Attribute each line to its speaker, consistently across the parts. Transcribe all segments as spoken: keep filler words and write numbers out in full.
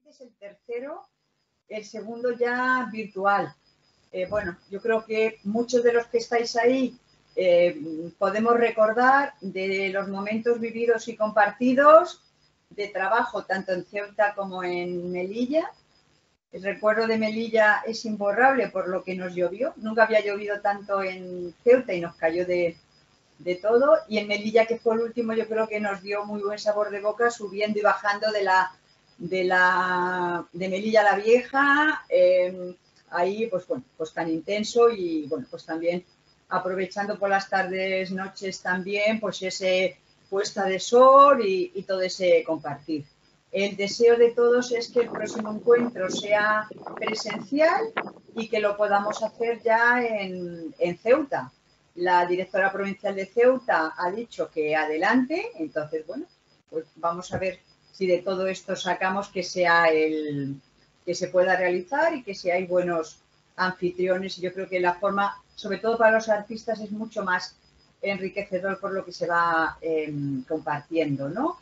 Speaker 1: este es el tercero, el segundo ya virtual. Eh, bueno, yo creo que muchos de los que estáis ahí eh, podemos recordar de los momentos vividos y compartidos de trabajo tanto en Ceuta como en Melilla. El recuerdo de Melilla es imborrable por lo que nos llovió. Nunca había llovido tanto en Ceuta y nos cayó de, de todo. Y en Melilla, que fue el último, yo creo que nos dio muy buen sabor de boca subiendo y bajando de la de, la, de Melilla la Vieja. Eh, ahí, pues bueno, pues tan intenso y bueno, pues también aprovechando por las tardes, noches también, pues ese puesta de sol y, y todo ese compartir. El deseo de todos es que el próximo encuentro sea presencial y que lo podamos hacer ya en, en Ceuta. La directora provincial de Ceuta ha dicho que adelante, entonces, bueno, pues vamos a ver si de todo esto sacamos que sea el que se pueda realizar y que si hay buenos anfitriones. Yo creo que la forma, sobre todo para los artistas, es mucho más enriquecedor por lo que se va eh, compartiendo, ¿no?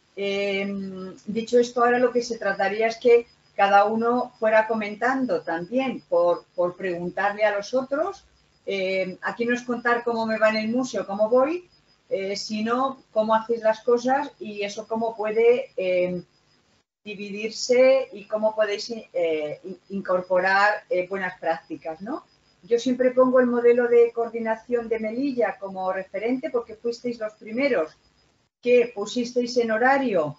Speaker 1: Eh, dicho esto, ahora lo que se trataría es que cada uno fuera comentando también por, por preguntarle a los otros. Eh, aquí no es contar cómo me va en el museo, cómo voy, eh, sino cómo hacéis las cosas y eso cómo puede eh, dividirse y cómo podéis eh, incorporar eh, buenas prácticas, ¿no? Yo siempre pongo el modelo de coordinación de Melilla como referente porque fuisteis los primeros que pusisteis en horario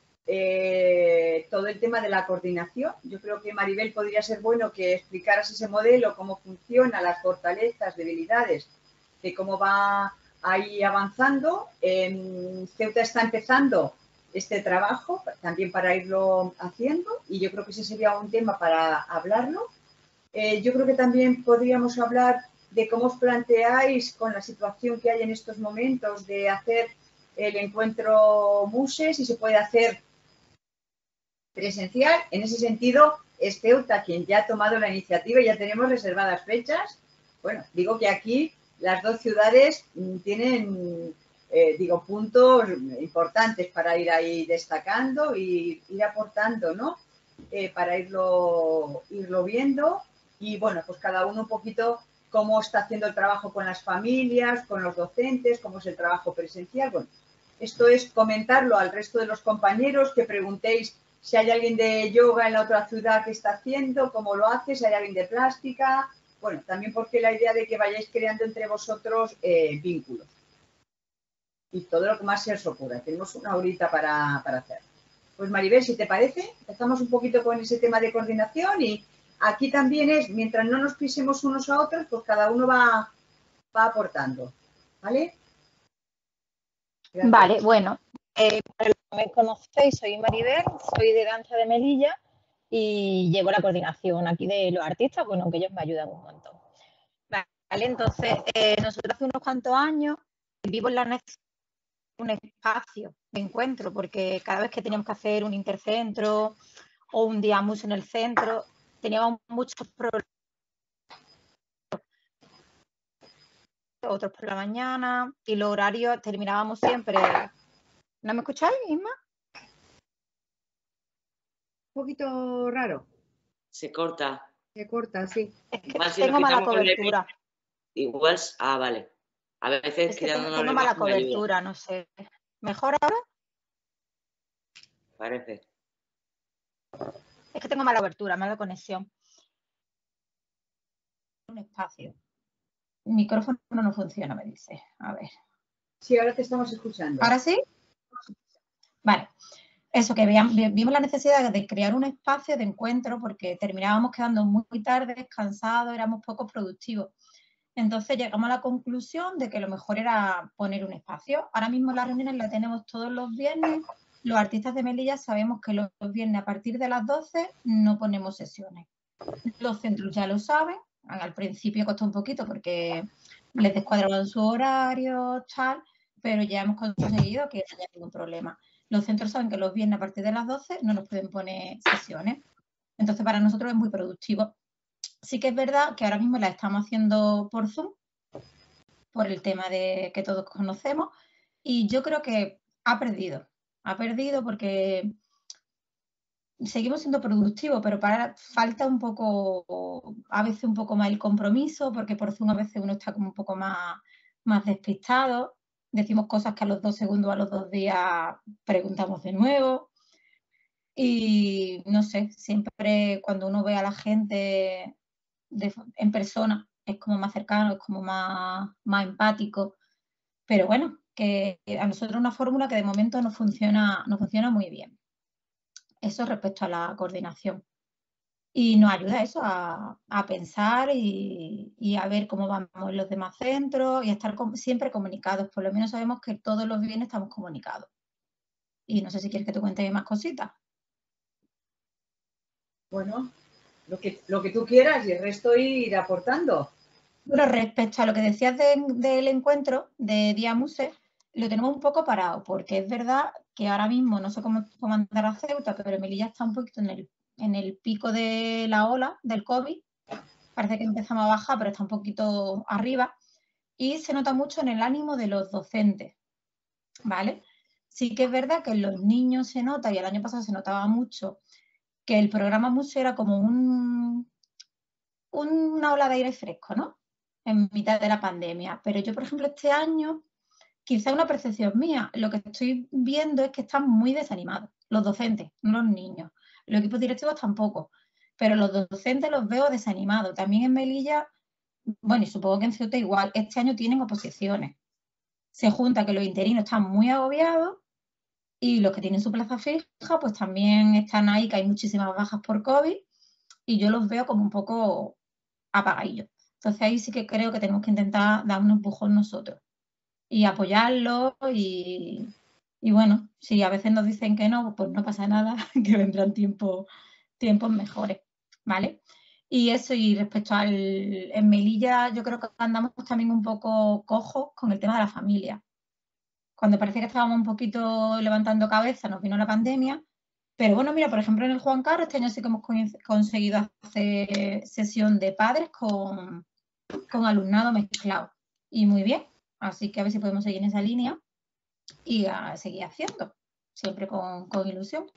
Speaker 1: eh, todo el tema de la coordinación. Yo creo que Maribel podría ser bueno que explicaras ese modelo, cómo funciona, las fortalezas, debilidades, de cómo va ahí avanzando. Eh, Ceuta está empezando este trabajo también para irlo haciendo y yo creo que ese sería un tema para hablarlo. Eh, yo creo que también podríamos hablar de cómo os planteáis con la situación que hay en estos momentos de hacer el encuentro MUSE, si se puede hacer presencial. En ese sentido, es Ceuta quien ya ha tomado la iniciativa y ya tenemos reservadas fechas. Bueno, digo que aquí las dos ciudades tienen, eh, digo, puntos importantes para ir ahí destacando y ir aportando, ¿no? Eh, para irlo, irlo viendo y, bueno, pues cada uno un poquito cómo está haciendo el trabajo con las familias, con los docentes, cómo es el trabajo presencial. Bueno, esto es comentarlo al resto de los compañeros, que preguntéis si hay alguien de yoga en la otra ciudad que está haciendo, cómo lo hace, si hay alguien de plástica. Bueno, también porque la idea de que vayáis creando entre vosotros eh, vínculos. Y todo lo que más se os ocurra. Tenemos una horita para, para hacer. Pues Maribel, si te parece, empezamos un poquito con ese tema de coordinación y aquí también es, mientras no nos pisemos unos a otros, pues cada uno va, va aportando. ¿Vale?
Speaker 2: Gracias. Vale, bueno, eh, para los que me conocéis, soy Maribel, soy de Danza de Melilla y llevo la coordinación aquí de los artistas, bueno, que ellos me ayudan un montón. Vale, entonces, eh, nosotros hace unos cuantos años vivimos la necesidad de un espacio de encuentro, porque cada vez que teníamos que hacer un intercentro o un día MUSE en el centro, teníamos muchos problemas. Otros por la mañana y los horarios terminábamos siempre. ¿No me escucháis, Isma?
Speaker 1: Un poquito raro.
Speaker 3: Se corta.
Speaker 1: Se corta, sí.
Speaker 2: Es que Igual si tengo mala cobertura.
Speaker 3: El... Igual, ah, vale. A veces
Speaker 2: es que tengo, tengo mala cobertura, no sé. ¿Mejor ahora?
Speaker 3: Parece.
Speaker 2: Es que tengo mala cobertura, mala conexión. Un espacio. El micrófono no funciona, me dice. A ver.
Speaker 1: Sí, ahora te estamos escuchando.
Speaker 2: ¿Ahora sí? Vale. Eso, que vimos la necesidad de crear un espacio de encuentro porque terminábamos quedando muy tarde, cansados, éramos poco productivos. Entonces llegamos a la conclusión de que lo mejor era poner un espacio. Ahora mismo las reuniones las tenemos todos los viernes. Los artistas de Melilla sabemos que los viernes a partir de las doce no ponemos sesiones. Los centros ya lo saben. Al principio costó un poquito porque les descuadraban su horario, tal, pero ya hemos conseguido que no haya ningún problema. Los centros saben que los viernes a partir de las doce no nos pueden poner sesiones. Entonces, para nosotros es muy productivo. Sí que es verdad que ahora mismo la estamos haciendo por Zoom, por el tema de que todos conocemos, y yo creo que ha perdido. Ha perdido porque seguimos siendo productivos, pero para, falta un poco, a veces un poco más el compromiso, porque por Zoom a veces uno está como un poco más, más despistado, decimos cosas que a los dos segundos, a los dos días preguntamos de nuevo. Y no sé, siempre cuando uno ve a la gente de, en persona es como más cercano, es como más, más empático. Pero bueno, que a nosotros una fórmula que de momento no funciona, no funciona muy bien. Eso respecto a la coordinación. Y nos ayuda eso a, a pensar y, y a ver cómo vamos en los demás centros y a estar com- siempre comunicados. Por lo menos sabemos que todos los viernes estamos comunicados. Y no sé si quieres que te cuente más cositas.
Speaker 1: Bueno, lo que, lo que tú quieras y el resto ir aportando.
Speaker 2: Bueno, respecto a lo que decías de, del encuentro de Día Muse, lo tenemos un poco parado, porque es verdad que ahora mismo, no sé cómo, cómo andará Ceuta, pero Melilla está un poquito en el, en el pico de la ola del COVID. Parece que empezamos a bajar, pero está un poquito arriba. Y se nota mucho en el ánimo de los docentes, ¿vale? Sí que es verdad que en los niños se nota, y el año pasado se notaba mucho, que el programa Muse era como un, una ola de aire fresco, ¿no? En mitad de la pandemia. Pero yo, por ejemplo, este año, quizá una percepción mía, lo que estoy viendo es que están muy desanimados, los docentes, no los niños. Los equipos directivos tampoco, pero los docentes los veo desanimados. También en Melilla, bueno, y supongo que en Ceuta igual, este año tienen oposiciones. Se junta que los interinos están muy agobiados y los que tienen su plaza fija, pues también están ahí, que hay muchísimas bajas por COVID, y yo los veo como un poco apagadillos. Entonces ahí sí que creo que tenemos que intentar dar un empujón nosotros y apoyarlos y, y bueno, si a veces nos dicen que no, pues no pasa nada, que vendrán tiempos, tiempos mejores, ¿vale? Y eso, y respecto al, en Melilla, yo creo que andamos también un poco cojos con el tema de la familia. Cuando parecía que estábamos un poquito levantando cabeza, nos vino la pandemia. Pero bueno, mira, por ejemplo, en el Juan Carlos, este año sí que hemos conseguido hacer sesión de padres con, con alumnado mezclado. Y muy bien. Así que a ver si podemos seguir en esa línea y a seguir haciendo, siempre con, con ilusión.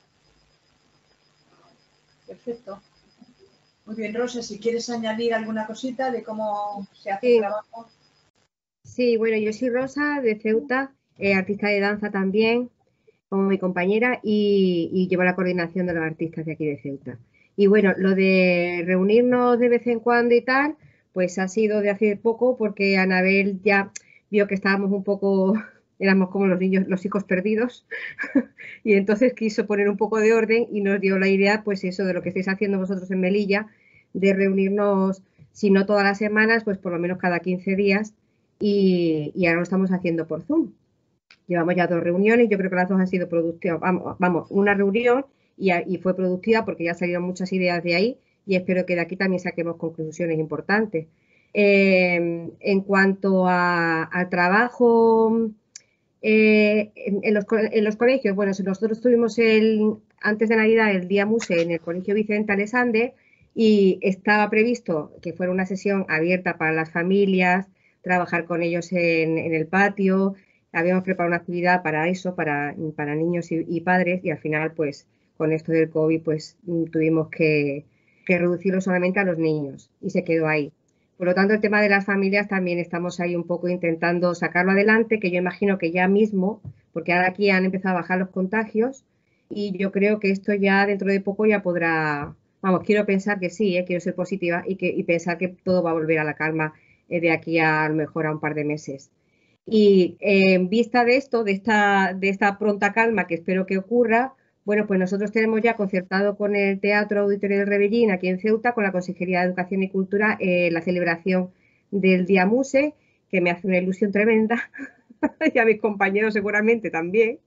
Speaker 1: Perfecto. Muy bien, Rosa, si quieres añadir alguna cosita de cómo se hace
Speaker 4: Sí.
Speaker 1: el trabajo.
Speaker 4: Sí, bueno, yo soy Rosa de Ceuta, eh, artista de danza también, como mi compañera, y, y llevo la coordinación de los artistas de aquí de Ceuta. Y bueno, lo de reunirnos de vez en cuando y tal, pues ha sido de hace poco porque Anabel ya vio que estábamos un poco, éramos como los niños, los hijos perdidos, y entonces quiso poner un poco de orden y nos dio la idea, pues eso, de lo que estáis haciendo vosotros en Melilla, de reunirnos, si no todas las semanas, pues por lo menos cada quince días, y, y ahora lo estamos haciendo por Zoom. Llevamos ya dos reuniones, yo creo que las dos han sido productivas. Vamos, vamos una reunión y, y fue productiva porque ya salieron muchas ideas de ahí y espero que de aquí también saquemos conclusiones importantes. Eh, en cuanto a, al trabajo eh, en, en, los, en los colegios, bueno, nosotros tuvimos el, antes de Navidad el Día Muse en el Colegio Vicente Alexander y estaba previsto que fuera una sesión abierta para las familias, trabajar con ellos en, en el patio. Habíamos preparado una actividad para eso, para, para niños y, y padres, y al final, pues, con esto del COVID, pues, tuvimos que, que reducirlo solamente a los niños, y se quedó ahí. Por lo tanto, el tema de las familias también estamos ahí un poco intentando sacarlo adelante, que yo imagino que ya mismo, porque ahora aquí han empezado a bajar los contagios, y yo creo que esto ya dentro de poco ya podrá, vamos, quiero pensar que sí, ¿eh? Quiero ser positiva, y, que, y pensar que todo va a volver a la calma eh, de aquí a, a lo mejor a un par de meses. Y eh, en vista de esto, de esta, de esta pronta calma que espero que ocurra, bueno, pues nosotros tenemos ya concertado con el Teatro Auditorio del Rebellín, aquí en Ceuta, con la Consejería de Educación y Cultura, eh, la celebración del Día Muse, que me hace una ilusión tremenda, y a mis compañeros seguramente también.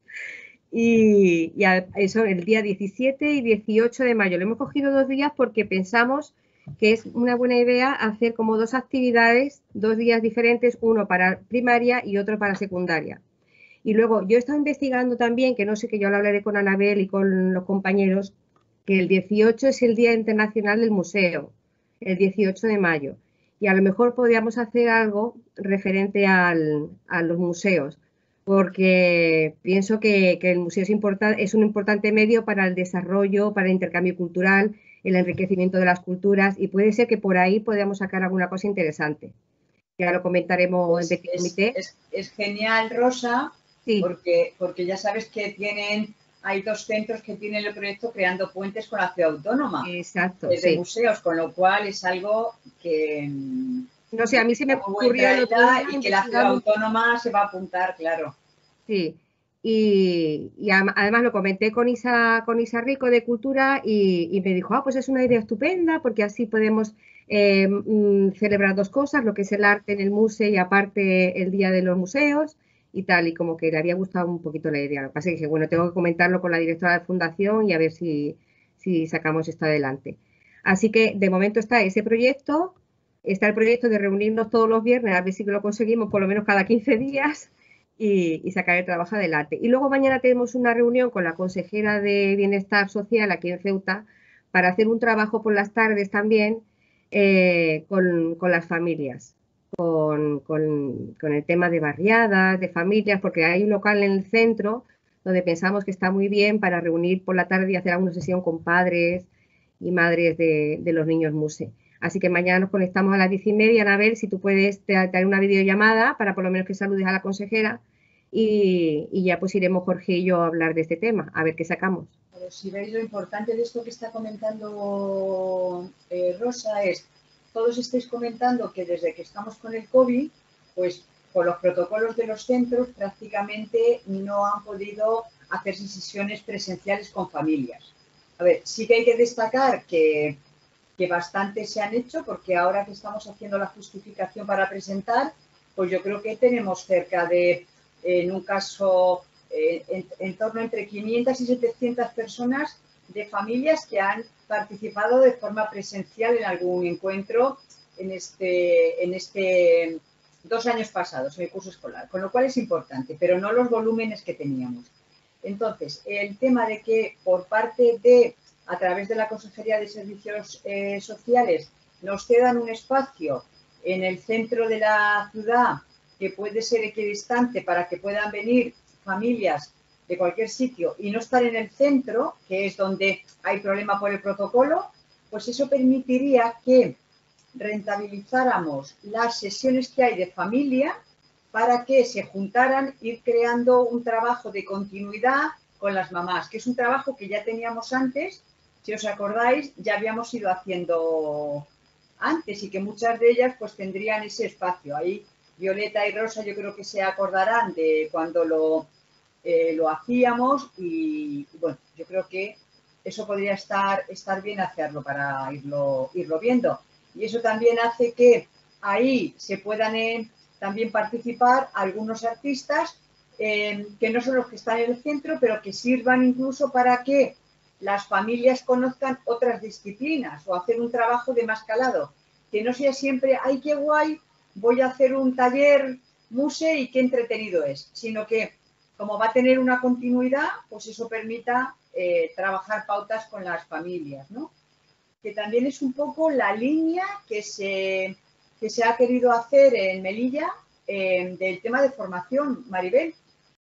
Speaker 4: Y, y a eso, el día diecisiete y dieciocho de mayo. Lo hemos cogido dos días porque pensamos que es una buena idea hacer como dos actividades, dos días diferentes, uno para primaria y otro para secundaria. Y luego yo he estado investigando también, que no sé, que yo lo hablaré con Anabel y con los compañeros, que el dieciocho es el Día Internacional del Museo, el dieciocho de mayo. Y a lo mejor podríamos hacer algo referente al, a los museos, porque pienso que, que el museo es, importan, es un importante medio para el desarrollo, para el intercambio cultural, el enriquecimiento de las culturas, y puede ser que por ahí podamos sacar alguna cosa interesante. Ya lo comentaremos
Speaker 1: pues
Speaker 4: en Petit Comité.
Speaker 1: Es, es, es genial, Rosa,
Speaker 4: sí.
Speaker 1: porque, porque ya sabes que tienen, hay dos centros que tienen el proyecto Creando Puentes con la Ciudad Autónoma.
Speaker 4: Exacto,
Speaker 1: desde
Speaker 4: sí.
Speaker 1: museos, con lo cual es algo que...
Speaker 4: No sé, a mí se me ocurrió el otro día
Speaker 1: y que la Ciudad Autónoma se va a apuntar, claro.
Speaker 4: Sí, y, y además lo comenté con Isa, con Isa Rico de Cultura y, y me dijo, ah, pues es una idea estupenda porque así podemos eh, mm, celebrar dos cosas, lo que es el arte en el museo y aparte el Día de los Museos y tal, y como que le había gustado un poquito la idea. Lo que pasa es que dije, bueno, tengo que comentarlo con la directora de Fundación y a ver si, si sacamos esto adelante. Así que de momento está ese proyecto, está el proyecto de reunirnos todos los viernes, a ver si lo conseguimos por lo menos cada quince días. Y, y sacar el trabajo adelante. Y luego mañana tenemos una reunión con la consejera de Bienestar Social aquí en Ceuta para hacer un trabajo por las tardes también eh, con, con las familias, con, con, con el tema de barriadas, de familias, porque hay un local en el centro donde pensamos que está muy bien para reunir por la tarde y hacer alguna sesión con padres y madres de, de los niños MUSE. Así que mañana nos conectamos a las diez y media, Anabel, si tú puedes dar una videollamada para por lo menos que saludes a la consejera y, y ya pues iremos Jorge y yo a hablar de este tema, a ver qué sacamos.
Speaker 1: Pero si veis lo importante de esto que está comentando eh, Rosa es, todos estáis comentando que desde que estamos con el COVID, pues por los protocolos de los centros prácticamente no han podido hacerse sesiones presenciales con familias. A ver, sí que hay que destacar que que bastante se han hecho, porque ahora que estamos haciendo la justificación para presentar, pues yo creo que tenemos cerca de, en un caso, eh, en, en torno entre quinientas y setecientas personas de familias que han participado de forma presencial en algún encuentro en este, en este dos años pasados, en el curso escolar, con lo cual es importante, pero no los volúmenes que teníamos. Entonces, el tema de que por parte de a través de la Consejería de Servicios eh, Sociales, nos cedan un espacio en el centro de la ciudad que puede ser equidistante para que puedan venir familias de cualquier sitio y no estar en el centro, que es donde hay problema por el protocolo, pues eso permitiría que rentabilizáramos las sesiones que hay de familia para que se juntaran, ir creando un trabajo de continuidad con las mamás, que es un trabajo que ya teníamos antes. Si os acordáis, ya habíamos ido haciendo antes y que muchas de ellas pues tendrían ese espacio. Ahí Violeta y Rosa yo creo que se acordarán de cuando lo, eh, lo hacíamos y bueno, yo creo que eso podría estar, estar bien hacerlo para irlo, irlo viendo. Y eso también hace que ahí se puedan eh, también participar algunos artistas eh, que no son los que están en el centro, pero que sirvan incluso para que las familias conozcan otras disciplinas o hacer un trabajo de más calado, que no sea siempre, ay, qué guay, voy a hacer un taller muse y qué entretenido es, sino que como va a tener una continuidad, pues eso permita eh, trabajar pautas con las familias, ¿no? Que también es un poco la línea que se, que se ha querido hacer en Melilla eh, del tema de formación, Maribel,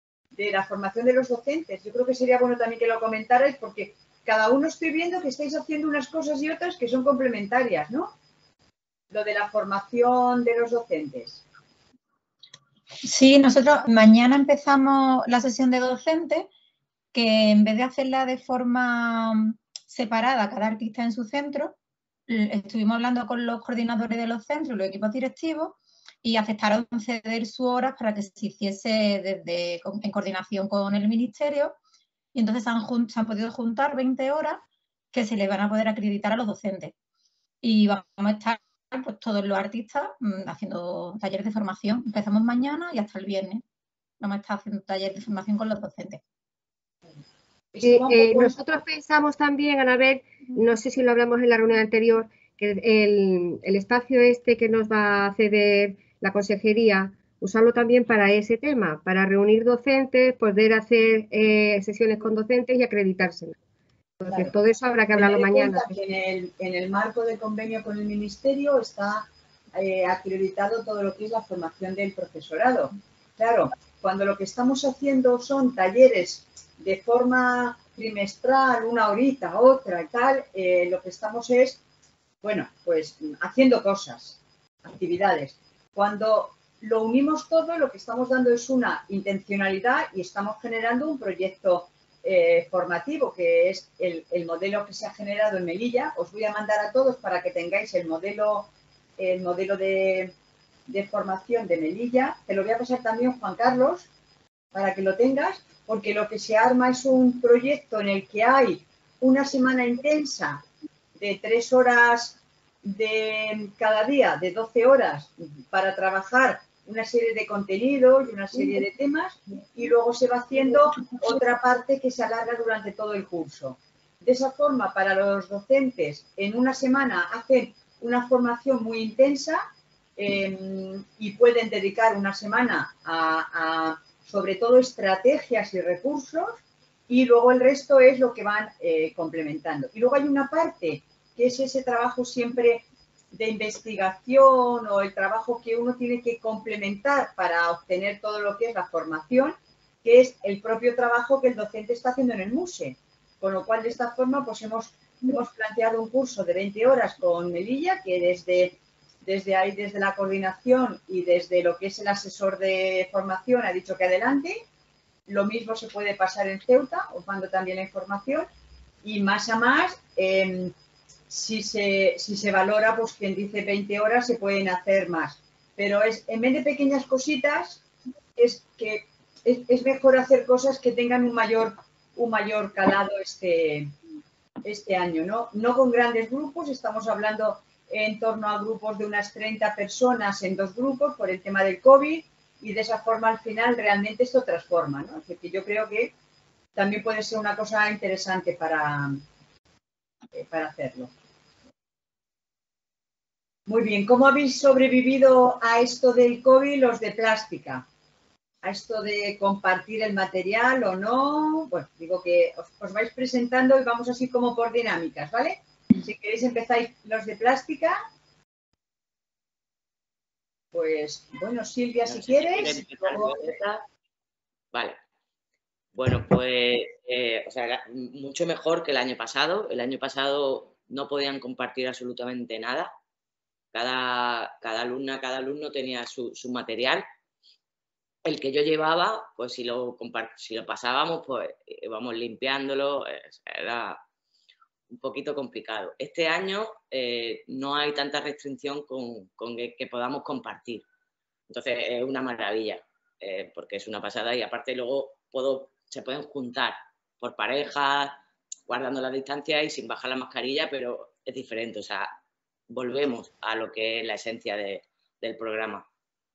Speaker 1: de la formación de los docentes. Yo creo que sería bueno también que lo comentarais porque cada uno estoy viendo que estáis haciendo unas cosas y otras que son complementarias, ¿no? Lo de la formación de los docentes.
Speaker 2: Sí, nosotros mañana empezamos la sesión de docentes, que en vez de hacerla de forma separada, cada artista en su centro, estuvimos hablando con los coordinadores de los centros, los equipos directivos, y aceptaron ceder sus horas para que se hiciese desde, en coordinación con el ministerio. Y entonces se han, se han podido juntar veinte horas que se le van a poder acreditar a los docentes. Y vamos a estar pues, todos los artistas haciendo talleres de formación. Empezamos mañana y hasta el viernes. Vamos a estar haciendo talleres de formación con los docentes.
Speaker 4: Eh, eh, nosotros pensamos también, Anabel, no sé si lo hablamos en la reunión anterior, que el, el espacio este que nos va a ceder la consejería, usarlo también para ese tema, para reunir docentes, poder hacer eh, sesiones con docentes y acreditárselo. Entonces, claro, todo eso habrá que hablarlo mañana.
Speaker 1: Que en, el, en el marco del convenio con el Ministerio está eh, acreditado todo lo que es la formación del profesorado. Claro, cuando lo que estamos haciendo son talleres de forma trimestral, una horita, otra y tal, eh, lo que estamos es, bueno, pues haciendo cosas, actividades. Cuando lo unimos todo, lo que estamos dando es una intencionalidad y estamos generando un proyecto eh, formativo, que es el, el modelo que se ha generado en Melilla. Os voy a mandar a todos para que tengáis el modelo, el modelo de, de formación de Melilla. Te lo voy a pasar también, Juan Carlos, para que lo tengas, porque lo que se arma es un proyecto en el que hay una semana intensa de tres horas de cada día, de doce horas, para trabajar una serie de contenidos y una serie de temas, y luego se va haciendo otra parte que se alarga durante todo el curso. De esa forma, para los docentes, en una semana hacen una formación muy intensa eh, y pueden dedicar una semana a, a, sobre todo, estrategias y recursos, y luego el resto es lo que van eh, complementando. Y luego hay una parte que es ese trabajo siempre de investigación o el trabajo que uno tiene que complementar para obtener todo lo que es la formación, que es el propio trabajo que el docente está haciendo en el MUSE. Con lo cual, de esta forma, pues hemos, hemos planteado un curso de veinte horas con Melilla, que desde, desde ahí, desde la coordinación y desde lo que es el asesor de formación, ha dicho que adelante. Lo mismo se puede pasar en Ceuta, os mando también la información. Y más a más, eh, si, se, si se valora, pues quien dice veinte horas, se pueden hacer más. Pero es, en vez de pequeñas cositas, es que es, es mejor hacer cosas que tengan un mayor, un mayor calado este, este año, ¿no? No con grandes grupos, estamos hablando en torno a grupos de unas treinta personas en dos grupos por el tema del COVID, y de esa forma al final realmente esto transforma, ¿no? Es decir, yo creo que también puede ser una cosa interesante para, eh, para hacerlo. Muy bien, ¿cómo habéis sobrevivido a esto del COVID los de plástica? A esto de compartir el material o no. Bueno, digo que os, os vais presentando y vamos así como por dinámicas, ¿vale? Si queréis empezáis los de plástica. Pues, bueno, Silvia, no si sé quieres. Si luego...
Speaker 3: Vale. Bueno, pues, eh, o sea, mucho mejor que el año pasado. El año pasado no podían compartir absolutamente nada. Cada, cada alumna, cada alumno tenía su, su material. El que yo llevaba, pues si lo, si lo pasábamos, pues íbamos limpiándolo. Era un poquito complicado. Este año eh, no hay tanta restricción con, con que, que podamos compartir. Entonces es una maravilla, eh, porque es una pasada, y aparte luego puedo, se pueden juntar por parejas, guardando la distancia y sin bajar la mascarilla, pero es diferente. O sea, volvemos a lo que es la esencia de, del programa.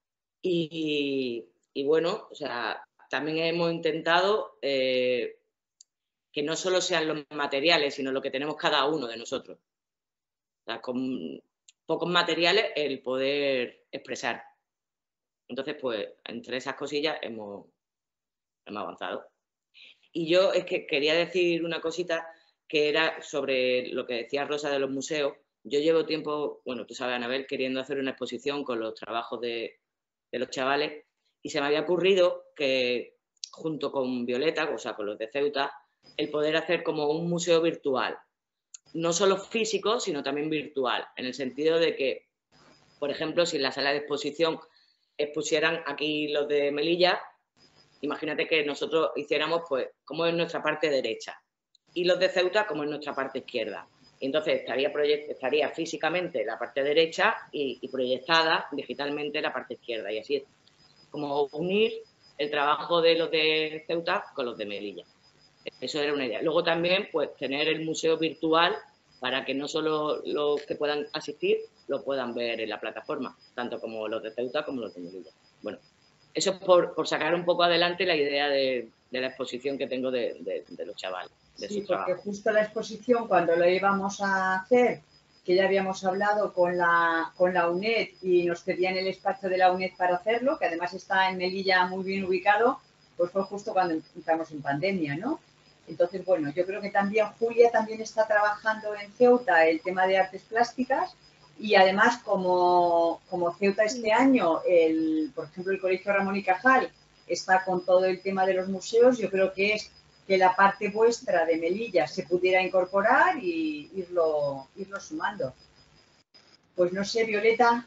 Speaker 3: Y, y bueno, o sea, también hemos intentado eh, que no solo sean los materiales, sino lo que tenemos cada uno de nosotros. O sea, con pocos materiales el poder expresar. Entonces, pues, entre esas cosillas hemos, hemos avanzado. Y yo es que quería decir una cosita que era sobre lo que decía Rosa de los museos. Yo llevo tiempo, bueno, tú sabes, Anabel, queriendo hacer una exposición con los trabajos de, de los chavales, y se me había ocurrido que, junto con Violeta, o sea, con los de Ceuta, el poder hacer como un museo virtual. No solo físico, sino también virtual, en el sentido de que, por ejemplo, si en la sala de exposición expusieran aquí los de Melilla, imagínate que nosotros hiciéramos, pues, como es nuestra parte derecha, y los de Ceuta como es nuestra parte izquierda. Y entonces estaría, estaría físicamente la parte derecha y, y proyectada digitalmente la parte izquierda, y así es como unir el trabajo de los de Ceuta con los de Melilla. Eso era una idea. Luego también, pues, tener el museo virtual para que no solo los que puedan asistir lo puedan ver en la plataforma, tanto como los de Ceuta como los de Melilla. Bueno, eso es por, por sacar un poco adelante la idea de, de la exposición que tengo de, de, de los chavales. De
Speaker 1: sí, porque justo la exposición, cuando lo íbamos a hacer, que ya habíamos hablado con la, con la UNED y nos pedían el espacio de la UNED para hacerlo, que además está en Melilla muy bien ubicado, pues fue justo cuando entramos en pandemia, ¿no? Entonces, bueno, yo creo que también Julia también está trabajando en Ceuta el tema de artes plásticas, y además como, como Ceuta este año, el, por ejemplo, el Colegio Ramón y Cajal está con todo el tema de los museos, yo creo que es que la parte vuestra de Melilla se pudiera incorporar y irlo, irlo sumando. Pues no sé, Violeta,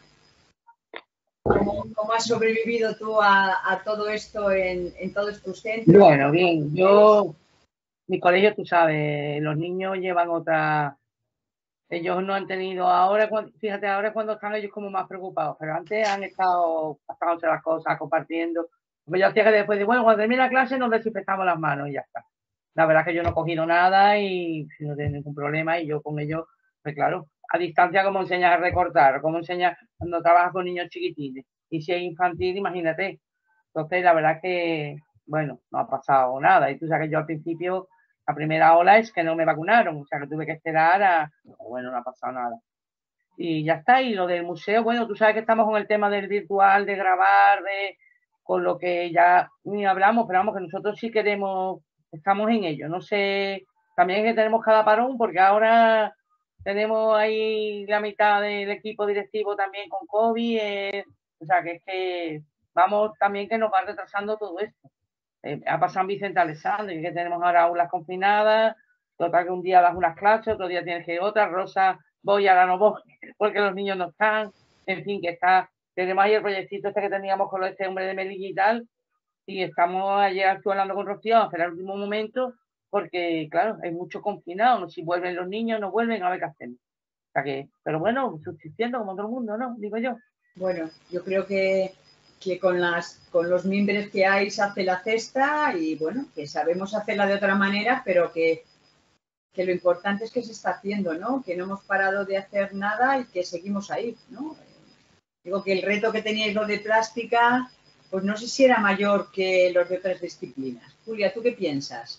Speaker 1: ¿cómo, cómo has sobrevivido tú a, a todo esto en, en todos tus centros?
Speaker 5: Bueno, bien, yo, mi colegio, tú sabes, los niños llevan otra... Ellos no han tenido, ahora, fíjate, ahora cuando están ellos como más preocupados, pero antes han estado pasándose las cosas, compartiendo. Porque yo hacía que después de, bueno, cuando termine la clase nos desinfectamos las manos y ya está. La verdad es que yo no he cogido nada y no tengo ningún problema y yo con ellos, pues claro, a distancia como enseñas a recortar, como enseñas cuando trabajas con niños chiquitines. Y si es infantil, imagínate. Entonces, la verdad es que, bueno, no ha pasado nada. Y tú sabes que yo al principio... La primera ola es que no me vacunaron, o sea que tuve que esperar a... Bueno, no ha pasado nada. Y ya está. Y lo del museo, bueno, tú sabes que estamos con el tema del virtual, de grabar, de con lo que ya ni hablamos, pero vamos, que nosotros sí queremos, estamos en ello. No sé, también es que tenemos cada parón, porque ahora tenemos ahí la mitad del equipo directivo también con COVID. Eh, o sea que es que vamos también que nos va retrasando todo esto. Eh, ha pasado en Vicente Alessandro y que tenemos ahora aulas confinadas, total que un día das unas clases, otro día tienes que ir otra, Rosa, voy, ahora no voy, porque los niños no están, en fin, que está, tenemos ahí el proyectito este que teníamos con este hombre de Melilla y tal, y estamos ayer hablando con Rocío, a esperar el último momento, porque claro, hay mucho confinado, no si vuelven los niños, no vuelven, a ver qué hacemos. O sea que, pero bueno, subsistiendo como todo el mundo, ¿no? Digo yo.
Speaker 1: Bueno, yo creo que que con, las, con los mimbres que hay se hace la cesta y bueno, que sabemos hacerla de otra manera, pero que, que lo importante es que se está haciendo, ¿no? Que no hemos parado de hacer nada y que seguimos ahí, ¿no? Digo que el reto que teníais los de plástica, pues no sé si era mayor que los de otras disciplinas. Julia, ¿tú qué piensas?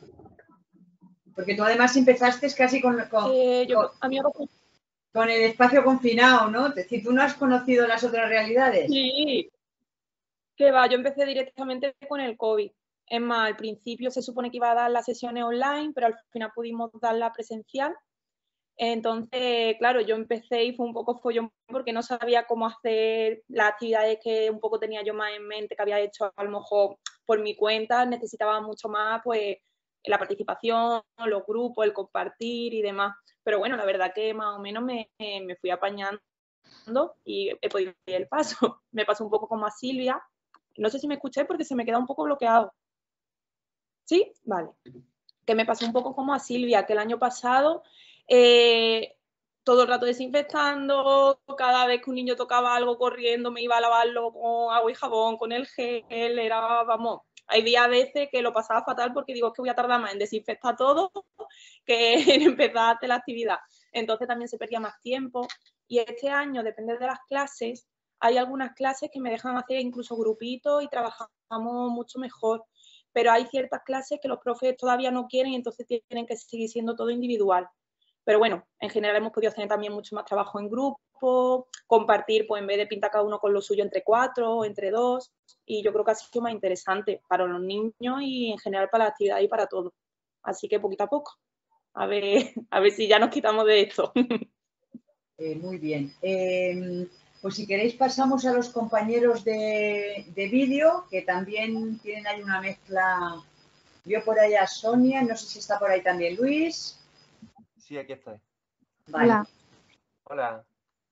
Speaker 1: Porque tú además empezaste casi con, con,
Speaker 6: eh, yo,
Speaker 1: con,
Speaker 6: a mí
Speaker 1: con el espacio confinado, ¿no? Es decir, ¿tú no has conocido las otras realidades?
Speaker 6: Sí. Que va, yo empecé directamente con el COVID. Es más, al principio se supone que iba a dar las sesiones online, pero al final pudimos darla presencial. Entonces, claro, yo empecé y fue un poco follón porque no sabía cómo hacer las actividades que un poco tenía yo más en mente, que había hecho a lo mejor por mi cuenta. Necesitaba mucho más, pues, la participación, los grupos, el compartir y demás. Pero bueno, la verdad que más o menos me, me fui apañando y he podido ir el paso. Me pasó un poco como a Silvia. No sé si me escuché porque se me queda un poco bloqueado. ¿Sí? Vale. Que me pasó un poco como a Silvia, que el año pasado eh, todo el rato desinfectando, cada vez que un niño tocaba algo corriendo me iba a lavarlo con agua y jabón, con el gel, era, vamos, había veces que lo pasaba fatal porque digo, es que voy a tardar más en desinfectar todo que en empezar a hacer la actividad. Entonces también se perdía más tiempo y este año, depende de las clases, hay algunas clases que me dejan hacer incluso grupitos y trabajamos mucho mejor, pero hay ciertas clases que los profes todavía no quieren y entonces tienen que seguir siendo todo individual. Pero bueno, en general hemos podido hacer también mucho más trabajo en grupo, compartir, pues en vez de pintar cada uno con lo suyo entre cuatro, entre dos, y yo creo que ha sido más interesante para los niños y en general para la actividad y para todo. Así que poquito a poco, a ver, a ver si ya nos quitamos de esto.
Speaker 1: Eh, muy bien. Eh, Pues si queréis pasamos a los compañeros de, de vídeo, que también tienen ahí una mezcla. Veo por ahí a Sonia, no sé si está por ahí también Luis.
Speaker 7: Sí, aquí estoy.
Speaker 1: Vale.
Speaker 2: Hola.
Speaker 7: Hola.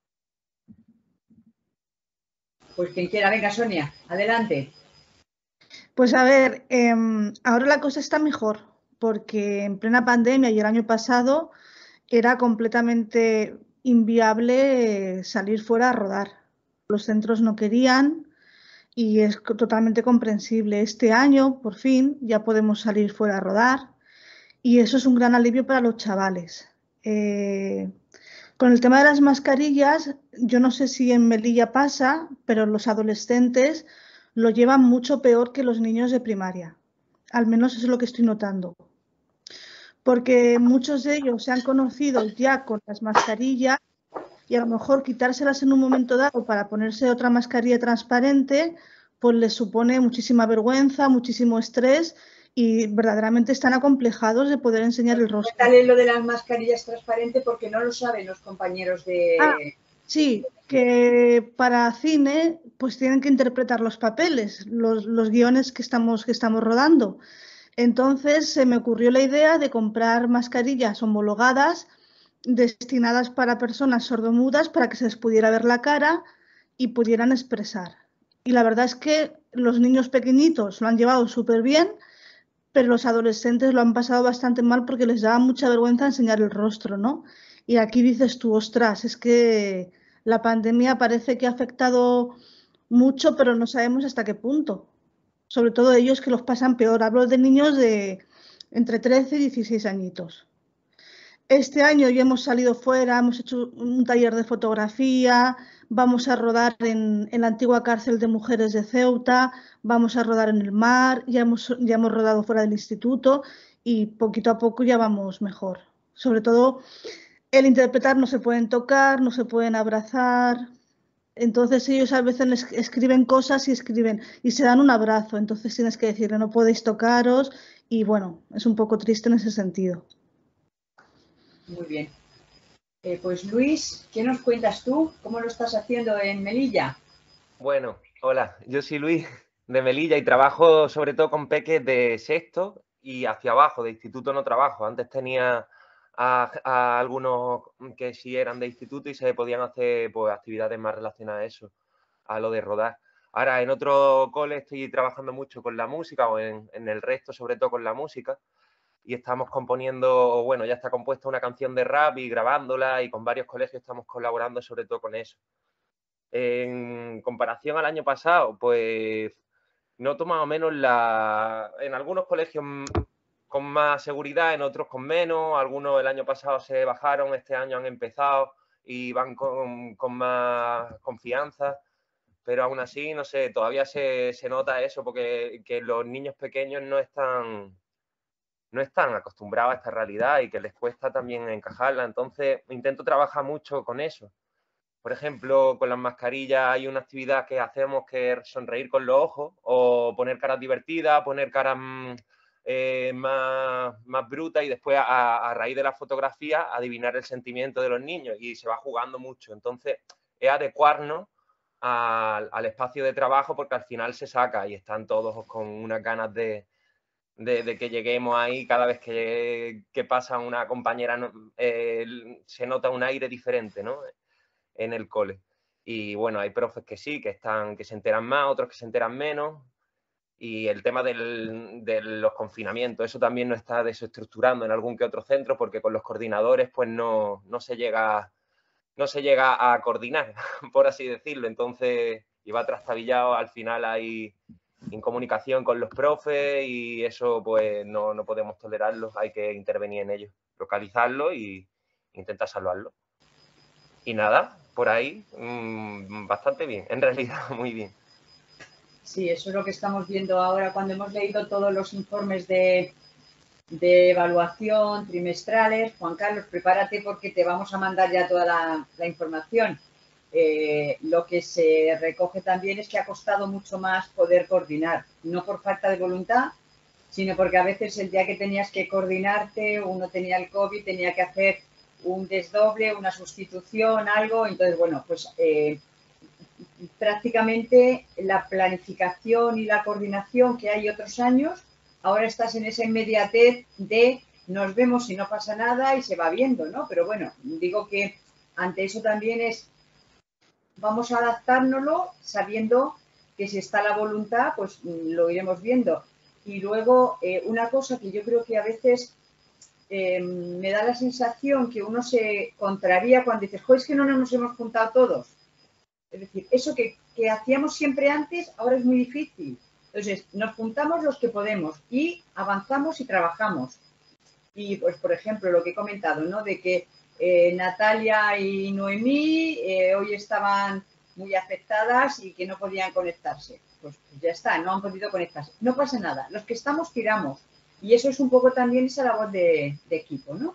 Speaker 1: Pues quien quiera, venga Sonia, adelante.
Speaker 8: Pues a ver, eh, ahora la cosa está mejor, porque en plena pandemia y el año pasado era completamente inviable salir fuera a rodar. Los centros no querían y es totalmente comprensible. Este año, por fin, ya podemos salir fuera a rodar y eso es un gran alivio para los chavales. Eh, con el tema de las mascarillas, yo no sé si en Melilla pasa, pero los adolescentes lo llevan mucho peor que los niños de primaria. Al menos eso es lo que estoy notando. Porque muchos de ellos se han conocido ya con las mascarillas y a lo mejor quitárselas en un momento dado para ponerse otra mascarilla transparente, pues les supone muchísima vergüenza, muchísimo estrés y verdaderamente están acomplejados de poder enseñar el rostro.
Speaker 1: Cuéntale lo de las mascarillas transparentes porque no lo saben los compañeros de...
Speaker 8: Ah, Sí, que para cine pues tienen que interpretar los papeles, los, los guiones que estamos, que estamos rodando. Entonces se me ocurrió la idea de comprar mascarillas homologadas destinadas para personas sordomudas para que se les pudiera ver la cara y pudieran expresar. Y la verdad es que los niños pequeñitos lo han llevado súper bien, pero los adolescentes lo han pasado bastante mal porque les daba mucha vergüenza enseñar el rostro, ¿no? Y aquí dices tú, ostras, es que la pandemia parece que ha afectado mucho, pero no sabemos hasta qué punto. Sobre todo ellos que los pasan peor. Hablo de niños de entre trece y dieciséis añitos. Este año ya hemos salido fuera, hemos hecho un taller de fotografía, vamos a rodar en, en la antigua cárcel de mujeres de Ceuta, vamos a rodar en el mar, ya hemos, ya hemos rodado fuera del instituto y poquito a poco ya vamos mejor. Sobre todo el interpretar, no se pueden tocar, no se pueden abrazar. Entonces ellos a veces escriben cosas y escriben y se dan un abrazo. Entonces tienes que decirle no podéis tocaros y bueno, es un poco triste en ese sentido.
Speaker 1: Muy bien. Eh, pues Luis, ¿qué nos cuentas tú? ¿Cómo lo estás haciendo en Melilla?
Speaker 7: Bueno, hola, yo soy Luis de Melilla y trabajo sobre todo con peques de sexto y hacia abajo, de instituto no trabajo. Antes tenía a, a algunos que sí eran de instituto y se podían hacer pues, actividades más relacionadas a eso, a lo de rodar. Ahora en otro cole estoy trabajando mucho con la música o en, en el resto sobre todo con la música y estamos componiendo, bueno, ya está compuesta una canción de rap y grabándola y con varios colegios estamos colaborando sobre todo con eso. En comparación al año pasado, pues noto más o menos la, en algunos colegios con más seguridad, en otros con menos. Algunos el año pasado se bajaron, este año han empezado y van con, con más confianza. Pero aún así, no sé, todavía se, se nota eso porque que los niños pequeños no están, no están acostumbrados a esta realidad y que les cuesta también encajarla. Entonces, intento trabajar mucho con eso. Por ejemplo, con las mascarillas hay una actividad que hacemos que es sonreír con los ojos o poner caras divertidas, poner caras mmm, eh, más, más brutas y después a, a raíz de la fotografía adivinar el sentimiento de los niños y se va jugando mucho. Entonces, es adecuarnos al, al espacio de trabajo porque al final se saca y están todos con unas ganas de, de, de que lleguemos ahí. Cada vez que, que pasa una compañera eh, se nota un aire diferente, ¿no? En el cole. Y bueno, hay profes que sí, que están, que se enteran más, otros que se enteran menos. Y el tema del, de los confinamientos, eso también nos está desestructurando en algún que otro centro, porque con los coordinadores pues no, no se llega, no se llega a coordinar, por así decirlo. Entonces, iba trastabillado, al final hay incomunicación con los profes y eso pues no, no podemos tolerarlo, hay que intervenir en ello, localizarlo y intentar salvarlo. Y nada, por ahí mmm, bastante bien, en realidad muy bien.
Speaker 1: Sí, eso es lo que estamos viendo ahora cuando hemos leído todos los informes de, de evaluación trimestrales. Juan Carlos, prepárate porque te vamos a mandar ya toda la, la información. Eh, lo que se recoge también es que ha costado mucho más poder coordinar, no por falta de voluntad, sino porque a veces el día que tenías que coordinarte, uno tenía el COVID, tenía que hacer un desdoble, una sustitución, algo, entonces, bueno, pues eh, prácticamente la planificación y la coordinación que hay otros años, ahora estás en esa inmediatez de nos vemos y no pasa nada y se va viendo, ¿no? Pero bueno, digo que ante eso también es, vamos a adaptárnoslo sabiendo que si está la voluntad, pues lo iremos viendo. Y luego, eh, una cosa que yo creo que a veces eh, me da la sensación que uno se contraría cuando dices, jo, es que no nos hemos juntado todos. Es decir, eso que, que hacíamos siempre antes, ahora es muy difícil. Entonces, nos juntamos los que podemos y avanzamos y trabajamos. Y, pues, por ejemplo, lo que he comentado, ¿no? De que eh, Natalia y Noemí eh, hoy estaban muy afectadas y que no podían conectarse. Pues, pues ya está, no han podido conectarse. No pasa nada, los que estamos tiramos. Y eso es un poco también esa labor de, de equipo, ¿no?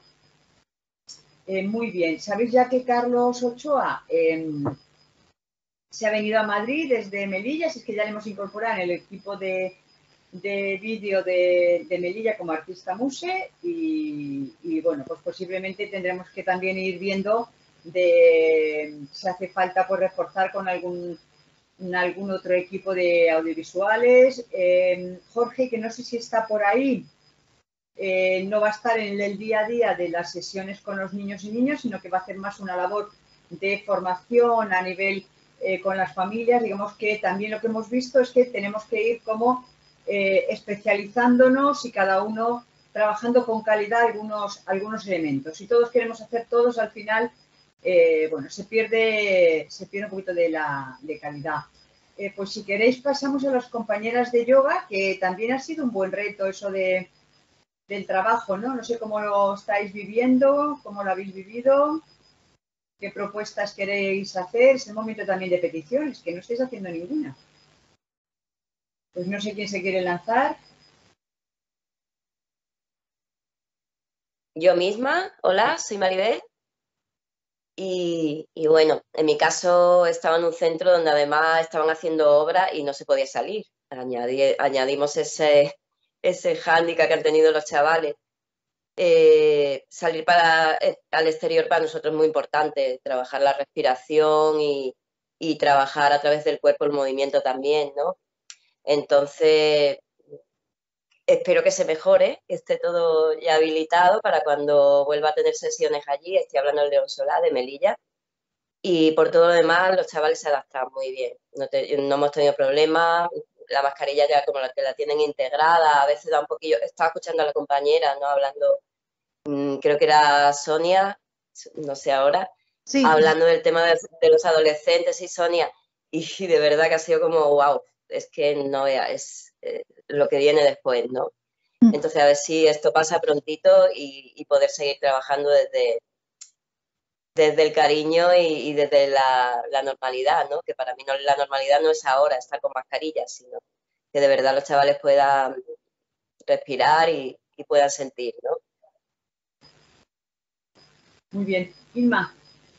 Speaker 1: Eh, muy bien, ¿sabéis ya que Carlos Ochoa eh, se ha venido a Madrid desde Melilla? Si es que ya le hemos incorporado en el equipo de, de vídeo de, de Melilla como artista muse y, y bueno, pues posiblemente tendremos que también ir viendo de si hace falta pues reforzar con algún, algún otro equipo de audiovisuales. Eh, Jorge, que no sé si está por ahí, eh, no va a estar en el día a día de las sesiones con los niños y niñas, sino que va a hacer más una labor de formación a nivel eh, con las familias. Digamos que también lo que hemos visto es que tenemos que ir como eh, especializándonos y cada uno trabajando con calidad algunos, algunos elementos. Si todos queremos hacer todos, al final, eh, bueno, se pierde, se pierde un poquito de, la, de calidad. Eh, pues si queréis pasamos a las compañeras de yoga, que también ha sido un buen reto eso de, del trabajo, ¿no? No sé cómo lo estáis viviendo, cómo lo habéis vivido, qué propuestas queréis hacer. Es el momento también de peticiones, que no estáis haciendo ninguna. Pues no sé quién se quiere lanzar.
Speaker 9: Yo misma, hola, soy Maribel. Y, y bueno, en mi caso estaba en un centro donde además estaban haciendo obras y no se podía salir. Añadí, añadimos ese, ese hándicap que han tenido los chavales. Eh, salir para, eh, al exterior para nosotros es muy importante, trabajar la respiración y, y trabajar a través del cuerpo el movimiento también, ¿no? Entonces, espero que se mejore, que esté todo ya habilitado para cuando vuelva a tener sesiones allí. Estoy hablando del León Solá, de Melilla. Y por todo lo demás, los chavales se adaptan muy bien. No, te, no hemos tenido problemas. La mascarilla ya como la que la tienen integrada, a veces da un poquillo. Estaba escuchando a la compañera, ¿no? Hablando, mmm, creo que era Sonia, no sé ahora, sí, hablando del tema de, de los adolescentes y Sonia. Y, y de verdad que ha sido como, wow, es que no vea, es eh, lo que viene después, ¿no? Entonces, a ver si esto pasa prontito y, y poder seguir trabajando desde, desde el cariño y, y desde la, la normalidad, ¿no? Que para mí no, la normalidad no es ahora estar con mascarillas, sino que de verdad los chavales puedan respirar y, y puedan sentir, ¿no?
Speaker 1: Muy bien. Inma.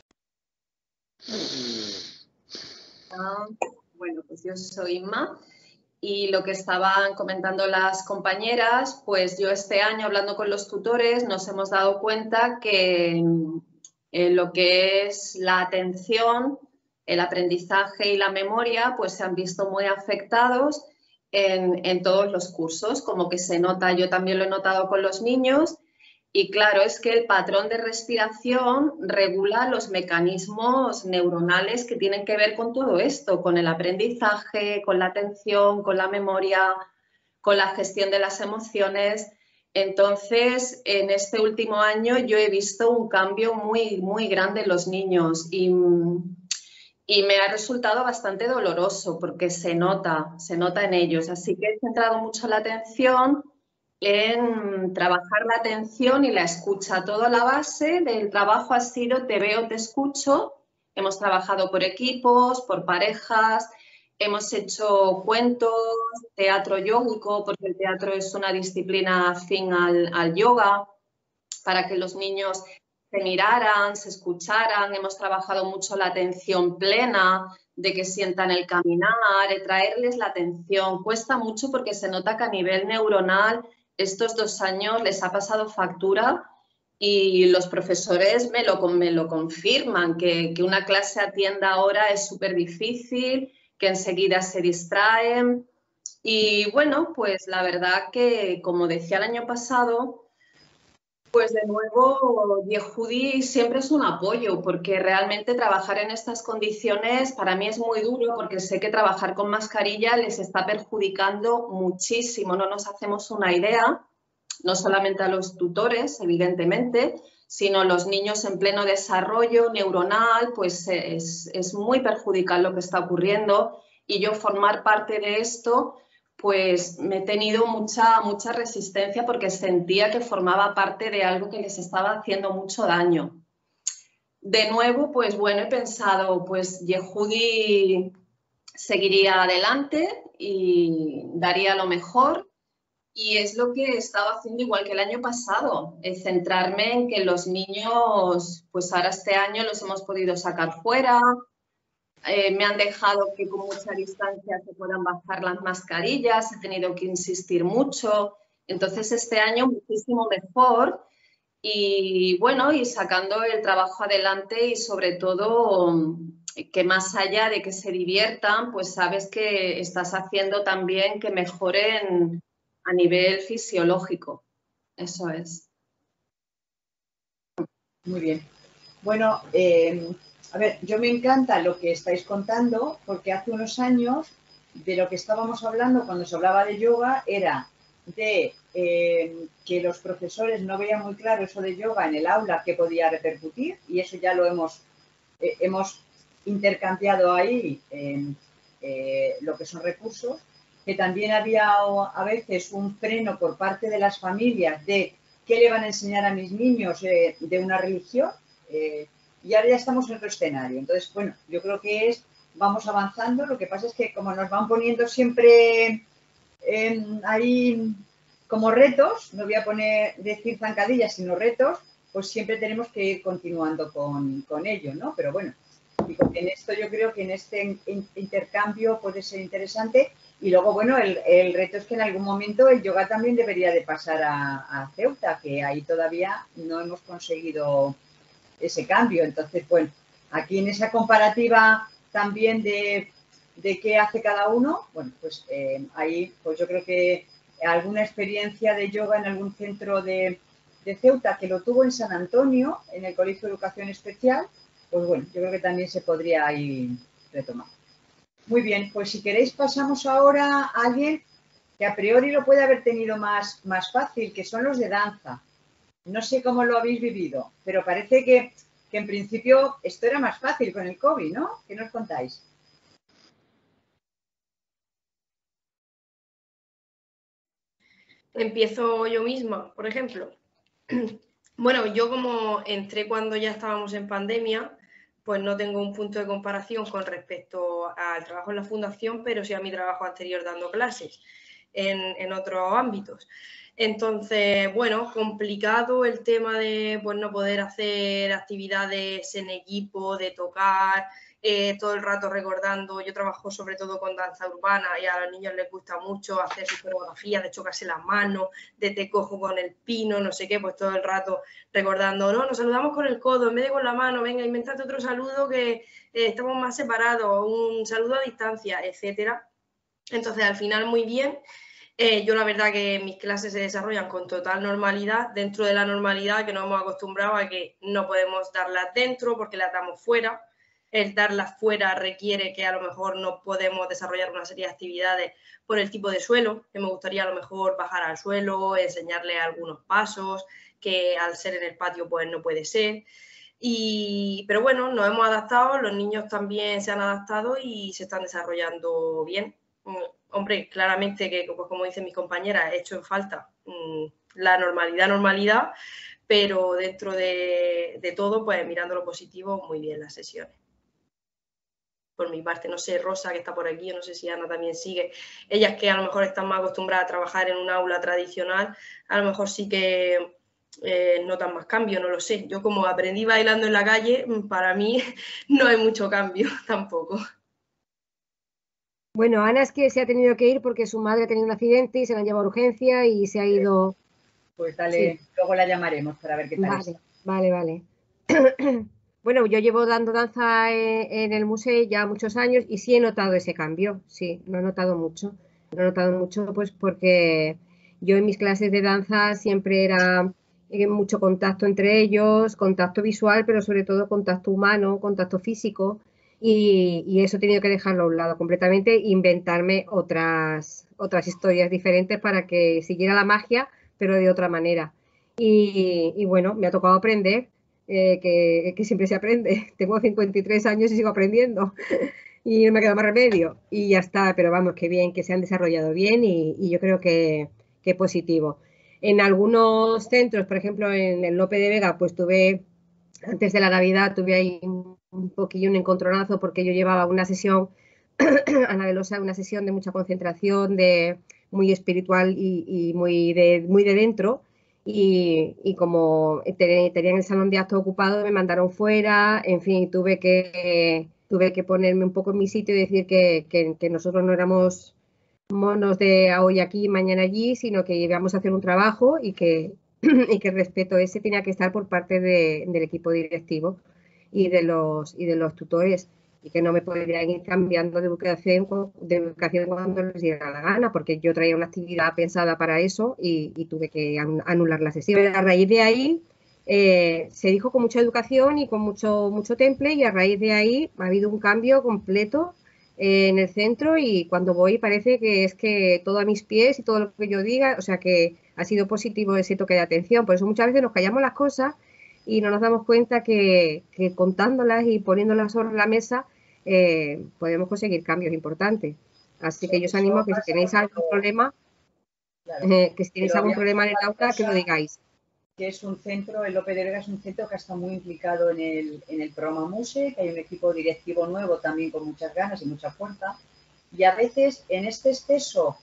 Speaker 10: Ah, bueno, pues yo soy Inma. Y lo que estaban comentando las compañeras, pues yo este año hablando con los tutores nos hemos dado cuenta que eh, lo que es la atención, el aprendizaje y la memoria, pues se han visto muy afectados en, en todos los cursos, como que se nota, yo también lo he notado con los niños. Y claro, es que el patrón de respiración regula los mecanismos neuronales que tienen que ver con todo esto, con el aprendizaje, con la atención, con la memoria, con la gestión de las emociones. Entonces, en este último año yo he visto un cambio muy, muy grande en los niños y, y me ha resultado bastante doloroso porque se nota, se nota en ellos. Así que he centrado mucho la atención en trabajar la atención y la escucha. Toda la base del trabajo ha sido te veo, te escucho. Hemos trabajado por equipos, por parejas, hemos hecho cuentos, teatro yógico, porque el teatro es una disciplina afín al, al yoga, para que los niños se miraran, se escucharan. Hemos trabajado mucho la atención plena, de que sientan el caminar, de traerles la atención. Cuesta mucho porque se nota que a nivel neuronal estos dos años les ha pasado factura y los profesores me lo, me lo confirman, que, que una clase atienda ahora es súper difícil, que enseguida se distraen. Y bueno, pues la verdad que, como decía el año pasado, pues de nuevo, Yehudi siempre es un apoyo, porque realmente trabajar en estas condiciones para mí es muy duro, porque sé que trabajar con mascarilla les está perjudicando muchísimo. No nos hacemos una idea, no solamente a los tutores, evidentemente, sino los niños en pleno desarrollo neuronal, pues es, es muy perjudicial lo que está ocurriendo. Y yo formar parte de esto, pues me he tenido mucha, mucha resistencia porque sentía que formaba parte de algo que les estaba haciendo mucho daño. De nuevo, pues bueno, he pensado, pues Yehudi seguiría adelante y daría lo mejor. Y es lo que he estado haciendo igual que el año pasado, es centrarme en que los niños, pues ahora este año los hemos podido sacar fuera. Eh, me han dejado que con mucha distancia se puedan bajar las mascarillas, he tenido que insistir mucho. Entonces este año muchísimo mejor y bueno, y sacando el trabajo adelante y sobre todo que más allá de que se diviertan, pues sabes que estás haciendo también que mejoren a nivel fisiológico. Eso es.
Speaker 1: Muy bien. Bueno, eh, a ver, yo me encanta lo que estáis contando porque hace unos años de lo que estábamos hablando cuando se hablaba de yoga era de eh, que los profesores no veían muy claro eso de yoga en el aula que podía repercutir y eso ya lo hemos, eh, hemos intercambiado ahí en eh, lo que son recursos, que también había a veces un freno por parte de las familias de qué le van a enseñar a mis niños eh, de una religión eh, y ahora ya estamos en otro escenario. Entonces, bueno, yo creo que es, vamos avanzando, lo que pasa es que como nos van poniendo siempre eh, ahí como retos, no voy a poner decir zancadillas, sino retos, pues siempre tenemos que ir continuando con, con ello, ¿no? Pero bueno, digo que en esto yo creo que en este intercambio puede ser interesante y luego, bueno, el, el reto es que en algún momento el yoga también debería de pasar a, a Ceuta, que ahí todavía no hemos conseguido ese cambio. Entonces, bueno, aquí en esa comparativa también de, de qué hace cada uno, bueno, pues eh, ahí pues yo creo que alguna experiencia de yoga en algún centro de, de Ceuta que lo tuvo en San Antonio, en el Colegio de Educación Especial, pues bueno, yo creo que también se podría ahí retomar. Muy bien, pues si queréis pasamos ahora a alguien que a priori lo puede haber tenido más, más fácil, que son los de danza. No sé cómo lo habéis vivido, pero parece que, que en principio esto era más fácil con el COVID, ¿no? ¿Qué nos contáis?
Speaker 11: Empiezo yo misma, por ejemplo. Bueno, yo como entré cuando ya estábamos en pandemia, pues no tengo un punto de comparación con respecto al trabajo en la fundación, pero sí a mi trabajo anterior dando clases en, en otros ámbitos. Entonces, bueno, complicado el tema de pues, no poder hacer actividades en equipo, de tocar, eh, todo el rato recordando. Yo trabajo sobre todo con danza urbana y a los niños les gusta mucho hacer sus coreografías, de chocarse las manos, de te cojo con el pino, no sé qué, pues todo el rato recordando, no, nos saludamos con el codo en vez de con la mano, venga, invéntate otro saludo que eh, estamos más separados, un saludo a distancia, etcétera. Entonces, al final, muy bien. Eh, yo la verdad que mis clases se desarrollan con total normalidad, dentro de la normalidad que nos hemos acostumbrado a que no podemos darlas dentro porque las damos fuera. El darlas fuera requiere que a lo mejor no podemos desarrollar una serie de actividades por el tipo de suelo, que me gustaría a lo mejor bajar al suelo, enseñarle algunos pasos, que al ser en el patio pues no puede ser. Y, pero bueno, nos hemos adaptado, los niños también se han adaptado y se están desarrollando bien. Hombre, claramente que, pues como dicen mis compañeras, he hecho en falta mmm, la normalidad, normalidad, pero dentro de, de todo, pues mirando lo positivo, muy bien las sesiones. Por mi parte, no sé, Rosa, que está por aquí, no sé si Ana también sigue, ellas que a lo mejor están más acostumbradas a trabajar en un aula tradicional, a lo mejor sí que eh, notan más cambio, no lo sé. Yo como aprendí bailando en la calle, para mí no hay mucho cambio tampoco.
Speaker 4: Bueno, Ana es que se ha tenido que ir porque su madre ha tenido un accidente y se la han llevado a urgencia y se ha ido...
Speaker 1: Pues dale, sí. Luego la llamaremos para ver qué tal
Speaker 4: vale,
Speaker 1: está.
Speaker 4: Vale, vale. Bueno, yo llevo dando danza en, en el museo ya muchos años y sí he notado ese cambio, sí, lo he notado mucho. Lo he notado mucho pues porque yo en mis clases de danza siempre era eh, mucho contacto entre ellos, contacto visual, pero sobre todo contacto humano, contacto físico. Y, y eso he tenido que dejarlo a un lado completamente e inventarme otras, otras historias diferentes para que siguiera la magia, pero de otra manera. Y, y bueno, me ha tocado aprender, eh, que, que siempre se aprende. Tengo cincuenta y tres años y sigo aprendiendo y no me queda más remedio. Y ya está, pero vamos, que bien, que se han desarrollado bien y, y yo creo que, que es positivo. En algunos centros, por ejemplo, en el Lope de Vega, pues tuve... Antes de la Navidad tuve ahí un poquillo un encontronazo porque yo llevaba una sesión, Ana Velosa, una sesión de mucha concentración, de muy espiritual y, y muy, de, muy de dentro. Y, y como tenían el salón de actos ocupado, me mandaron fuera, en fin, tuve que, tuve que ponerme un poco en mi sitio y decir que, que, que nosotros no éramos monos de hoy aquí, mañana allí, sino que íbamos a hacer un trabajo y que, y que el respeto ese tenía que estar por parte de, del equipo directivo y de los, y de los tutores, y que no me podrían ir cambiando de educación, de educación cuando les diera la gana, porque yo traía una actividad pensada para eso y, y tuve que anular la sesión. A raíz de ahí eh, se dijo con mucha educación y con mucho, mucho temple, y a raíz de ahí ha habido un cambio completo eh, en el centro, y cuando voy parece que es que todo a mis pies y todo lo que yo diga, o sea que ha sido positivo ese toque de atención. Por eso muchas veces nos callamos las cosas y no nos damos cuenta que, que contándolas y poniéndolas sobre la mesa eh, podemos conseguir cambios importantes. Así que yo os animo a que si tenéis algún problema,
Speaker 1: Claro.
Speaker 4: eh, que si tenéis
Speaker 1: Pero
Speaker 4: algún problema en el aula, que lo digáis.
Speaker 1: Que es un centro, el Lope de Vega es un centro que está muy implicado en el, en el programa MUSE, que hay un equipo directivo nuevo también con muchas ganas y mucha fuerza. Y a veces en este exceso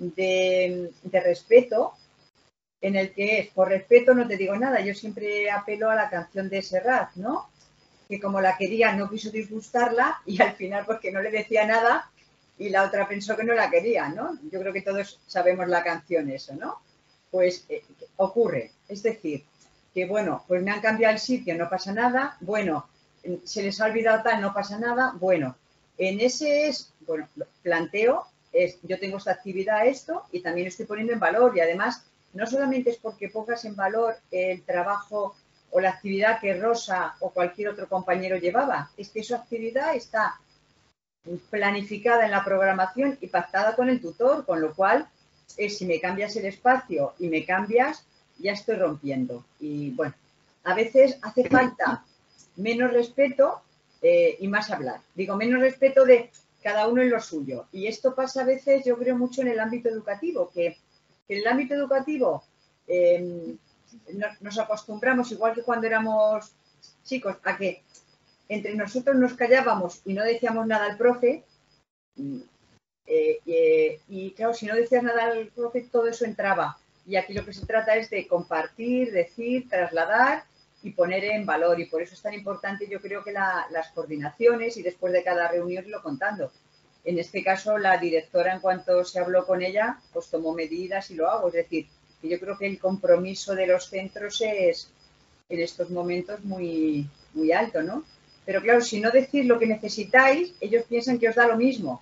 Speaker 1: de, de respeto, en el que es, por respeto no te digo nada, yo siempre apelo a la canción de Serrat, ¿no? Que como la quería no quiso disgustarla y al final porque no le decía nada y la otra pensó que no la quería, ¿no? Yo creo que todos sabemos la canción eso, ¿no? Pues eh, ocurre, es decir, que bueno, pues me han cambiado el sitio, no pasa nada, bueno, se les ha olvidado tal, no pasa nada, bueno, en ese es, bueno, planteo, es, yo tengo esta actividad, esto, y también estoy poniendo en valor, y además no solamente es porque pongas en valor el trabajo o la actividad que Rosa o cualquier otro compañero llevaba, es que su actividad está planificada en la programación y pactada con el tutor, con lo cual, eh, si me cambias el espacio y me cambias, ya estoy rompiendo. Y bueno, a veces hace falta menos respeto eh, y más hablar. Digo, menos respeto de cada uno en lo suyo. Y esto pasa a veces, yo creo, mucho en el ámbito educativo, que, que en el ámbito educativo eh, nos acostumbramos, igual que cuando éramos chicos, a que entre nosotros nos callábamos y no decíamos nada al profe. Eh, eh, y claro, si no decías nada al profe, todo eso entraba. Y aquí lo que se trata es de compartir, decir, trasladar y poner en valor. Y por eso es tan importante, yo creo, que la, las coordinaciones y después de cada reunión irlo contando. En este caso, la directora, en cuanto se habló con ella, pues tomó medidas y lo hago. Es decir, que yo creo que el compromiso de los centros es en estos momentos muy, muy alto, ¿no? Pero claro, si no decís lo que necesitáis, ellos piensan que os da lo mismo.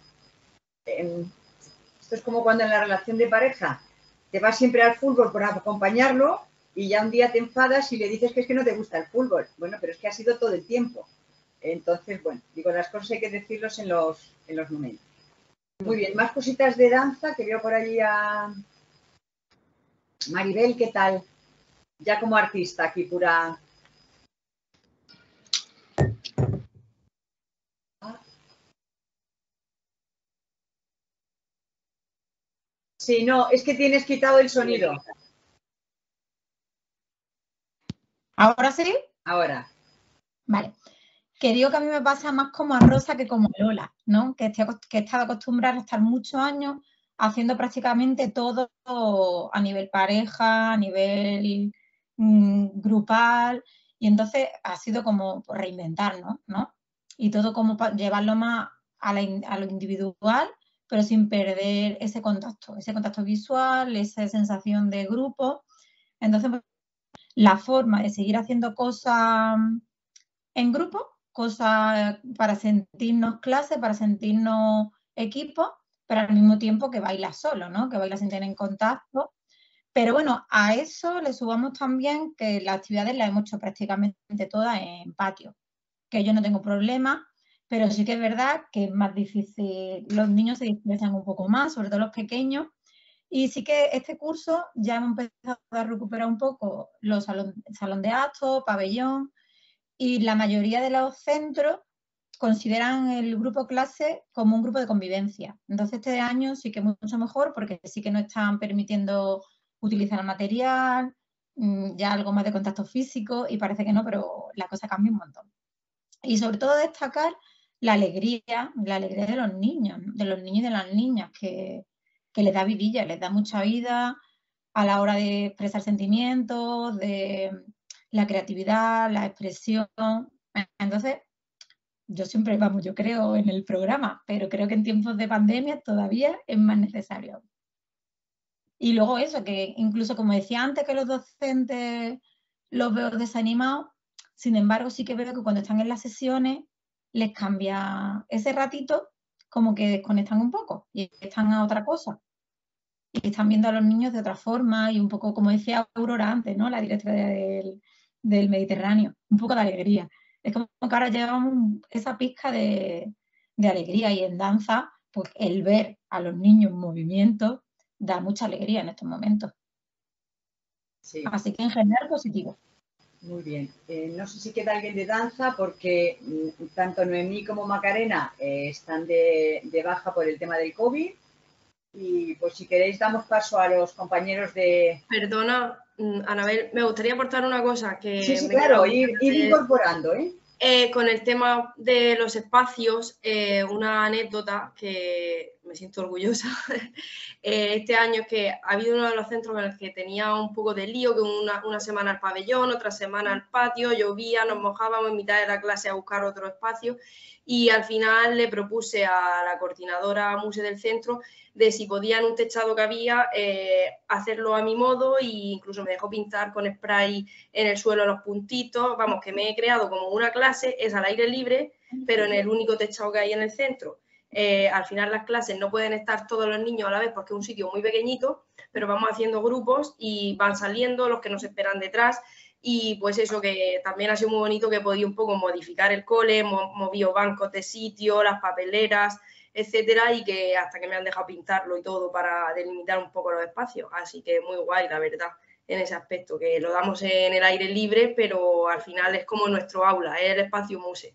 Speaker 1: Esto es como cuando en la relación de pareja te vas siempre al fútbol por acompañarlo y ya un día te enfadas y le dices que es que no te gusta el fútbol. Bueno, pero es que ha sido todo el tiempo. Entonces, bueno, digo, las cosas hay que decirlos en los, en los momentos. Muy bien, más cositas de danza, que veo por allí a Maribel, ¿qué tal? Ya como artista aquí, pura... Sí, no, es que tienes quitado el sonido.
Speaker 2: ¿Ahora sí?
Speaker 1: Ahora.
Speaker 2: Vale. Que digo que a mí me pasa más como a Rosa que como a Lola, ¿no? Que, estoy, que he estado acostumbrada a estar muchos años haciendo prácticamente todo a nivel pareja, a nivel mmm, grupal, y entonces ha sido como reinventarnos, ¿no? Y todo como llevarlo más a, la, a lo individual, pero sin perder ese contacto, ese contacto visual, esa sensación de grupo. Entonces, la forma de seguir haciendo cosas en grupo, cosas para sentirnos clase, para sentirnos equipo, pero al mismo tiempo que bailas solo, ¿no? Que bailas sin tener contacto. Pero bueno, a eso le subamos también que las actividades las hemos hecho prácticamente todas en patio, que yo no tengo problema, pero sí que es verdad que es más difícil, los niños se dispersan un poco más, sobre todo los pequeños, y sí que este curso ya hemos empezado a recuperar un poco los salón, salón de actos, pabellón, y la mayoría de los centros consideran el grupo clase como un grupo de convivencia. Entonces este año sí que es mucho mejor porque sí que no están permitiendo utilizar el material, ya algo más de contacto físico, y parece que no, pero la cosa cambia un montón. Y sobre todo destacar la alegría, la alegría de los niños, de los niños y de las niñas, que, que les da vidilla, les da mucha vida a la hora de expresar sentimientos, de la creatividad, la expresión. Entonces, yo siempre, vamos, yo creo en el programa, pero creo que en tiempos de pandemia todavía es más necesario. Y luego eso, que incluso como decía antes que los docentes los veo desanimados, sin embargo sí que veo que cuando están en las sesiones les cambia ese ratito, como que desconectan un poco y están a otra cosa. Y están viendo a los niños de otra forma y un poco, como decía Aurora antes, ¿no? La directora del, del Mediterráneo, un poco de alegría. Es como que ahora llevamos esa pizca de, de alegría y en danza, pues el ver a los niños en movimiento da mucha alegría en estos momentos.
Speaker 1: Sí.
Speaker 2: Así que en general positivo.
Speaker 1: Muy bien. Eh, no sé si queda alguien de danza porque mm, tanto Noemí como Macarena eh, están de, de baja por el tema del COVID. Y pues si queréis damos paso a los compañeros de...
Speaker 11: Perdona, Anabel, me gustaría aportar una cosa que...
Speaker 1: Sí, sí,
Speaker 11: me
Speaker 1: claro, ir, ir incorporando, ¿eh?
Speaker 11: Eh, con el tema de los espacios, eh, una anécdota que me siento orgullosa eh, este año es que ha habido uno de los centros en el que tenía un poco de lío, que una, una semana al pabellón, otra semana al patio, llovía, nos mojábamos en mitad de la clase a buscar otro espacio y al final le propuse a la coordinadora Muse del centro de si podía en un techado que había eh, hacerlo a mi modo e incluso me dejó pintar con spray en el suelo los puntitos, vamos, que me he creado como una clase, es al aire libre, pero en el único techado que hay en el centro. Eh, al final las clases no pueden estar todos los niños a la vez porque es un sitio muy pequeñito, pero vamos haciendo grupos y van saliendo los que nos esperan detrás y pues eso que también ha sido muy bonito que he podido un poco modificar el cole, hemos movido bancos de sitio, las papeleras, etcétera, y que hasta que me han dejado pintarlo y todo para delimitar un poco los espacios, así que muy guay la verdad en ese aspecto, que lo damos en el aire libre, pero al final es como nuestro aula, es el espacio Muse.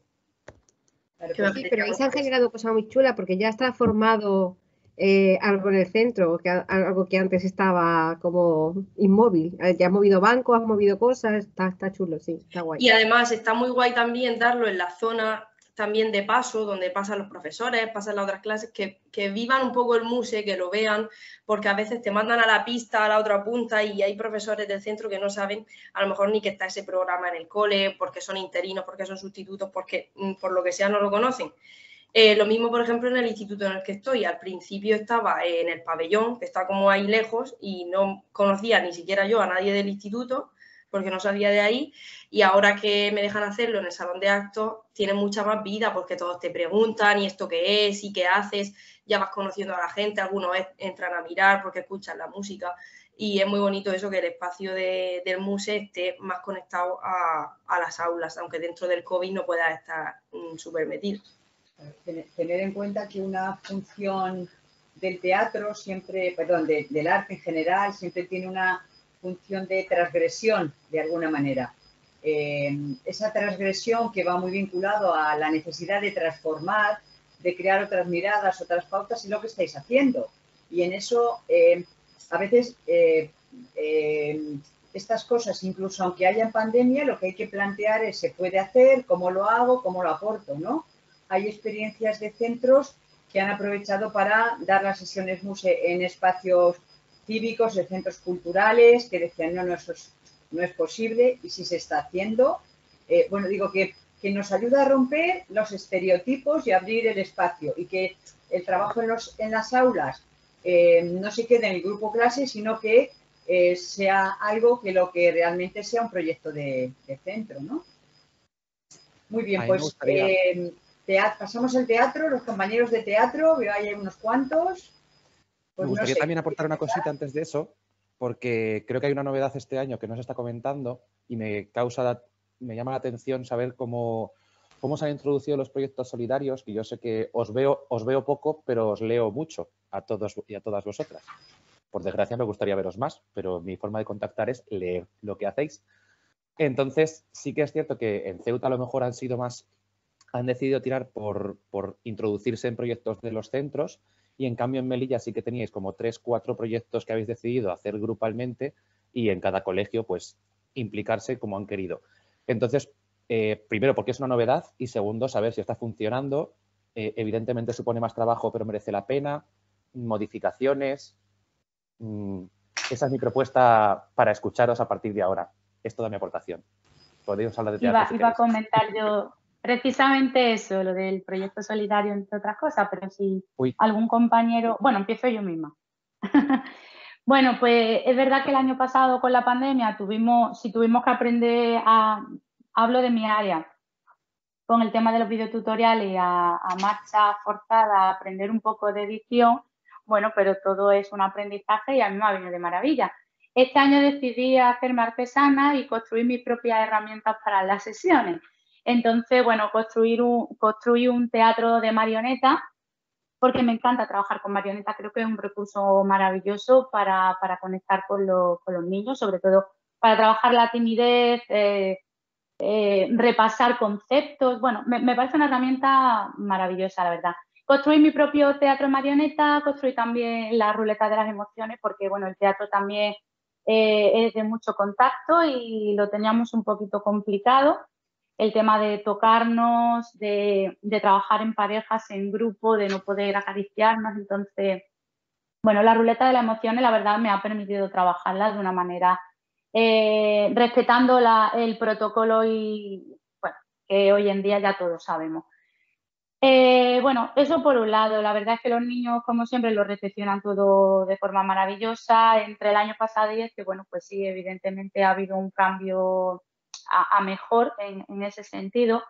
Speaker 4: Sí, pero ahí se han generado cosas muy chulas porque ya está formado eh, algo en el centro, que, algo que antes estaba como inmóvil. Ya has movido bancos, has movido cosas, está, está chulo, sí, está guay.
Speaker 11: Y además está muy guay también darlo en la zona también de paso, donde pasan los profesores, pasan las otras clases, que, que vivan un poco el Muse, que lo vean, porque a veces te mandan a la pista, a la otra punta, y hay profesores del centro que no saben a lo mejor ni que está ese programa en el cole, porque son interinos, porque son sustitutos, porque por lo que sea no lo conocen. Eh, lo mismo, por ejemplo, en el instituto en el que estoy. Al principio estaba en el pabellón, que está como ahí lejos, y no conocía ni siquiera yo a nadie del instituto, porque no salía de ahí, y ahora que me dejan hacerlo en el salón de actos, tiene mucha más vida, porque todos te preguntan, ¿y esto qué es? ¿Y qué haces? Ya vas conociendo a la gente, algunos entran a mirar porque escuchan la música, y es muy bonito eso, que el espacio de, del Muse esté más conectado a, a las aulas, aunque dentro del COVID no pueda estar mm, súper metido.
Speaker 1: Tener en cuenta que una función del teatro siempre, perdón, de, del arte en general, siempre tiene una función de transgresión, de alguna manera. Eh, esa transgresión que va muy vinculado a la necesidad de transformar, de crear otras miradas, otras pautas, es lo que estáis haciendo. Y en eso, eh, a veces, eh, eh, estas cosas, incluso aunque haya pandemia, lo que hay que plantear es, ¿se puede hacer? ¿Cómo lo hago? ¿Cómo lo aporto? ¿No? Hay experiencias de centros que han aprovechado para dar las sesiones Muse en espacios cívicos, de centros culturales, que decían, no, no, eso es, no es posible, y si se está haciendo, eh, bueno, digo que, que nos ayuda a romper los estereotipos y abrir el espacio, y que el trabajo en, los, en las aulas eh, no se quede en el grupo clase, sino que eh, sea algo que lo que realmente sea un proyecto de, de centro, ¿no? Muy bien, pues eh, teatro, pasamos al teatro, los compañeros de teatro, veo ahí unos cuantos.
Speaker 12: Pues me gustaría no sé, también aportar una cosita antes de eso, porque creo que hay una novedad este año que no se está comentando y me causa, me llama la atención saber cómo, cómo se han introducido los proyectos solidarios, que yo sé que os veo, os veo poco, pero os leo mucho a todos y a todas vosotras. Por desgracia me gustaría veros más, pero mi forma de contactar es leer lo que hacéis. Entonces, sí que es cierto que en Ceuta a lo mejor han sido más, han decidido tirar por, por introducirse en proyectos de los centros, y en cambio en Melilla sí que teníais como tres, cuatro proyectos que habéis decidido hacer grupalmente y en cada colegio pues implicarse como han querido. Entonces, eh, primero porque es una novedad y segundo saber si está funcionando. Eh, evidentemente supone más trabajo pero merece la pena, modificaciones. Mm, esa es mi propuesta para escucharos a partir de ahora. Es toda mi aportación. Podéis hablar de teatro
Speaker 13: Iba,
Speaker 12: si
Speaker 13: iba a comentar yo precisamente eso, lo del proyecto solidario, entre otras cosas, pero si Uy. algún compañero... Bueno, empiezo yo misma. Bueno, pues es verdad que el año pasado con la pandemia tuvimos, si tuvimos que aprender a, hablo de mi área, con el tema de los videotutoriales a, a marcha forzada, a aprender un poco de edición, bueno, pero todo es un aprendizaje y a mí me ha venido de maravilla. Este año decidí hacerme artesana y construir mis propias herramientas para las sesiones. Entonces, bueno, construir un, construir un teatro de marionetas, porque me encanta trabajar con marionetas, creo que es un recurso maravilloso para, para conectar con, lo, con los niños, sobre todo para trabajar la timidez, eh, eh, repasar conceptos. Bueno, me, me parece una herramienta maravillosa, la verdad. Construí mi propio teatro marioneta, construí también la ruleta de las emociones, porque bueno, el teatro también eh, es de mucho contacto y lo teníamos un poquito complicado. El tema de tocarnos, de, de trabajar en parejas, en grupo, de no poder acariciarnos. Entonces, bueno, la ruleta de las emociones, la verdad, me ha permitido trabajarla de una manera eh, respetando la, el protocolo y, bueno, que hoy en día ya todos sabemos. Eh, bueno, eso por un lado. La verdad es que los niños, como siempre, lo recepcionan todo de forma maravillosa. Entre el año pasado y este, bueno, pues sí, evidentemente ha habido un cambio a, a mejor en, en ese sentido.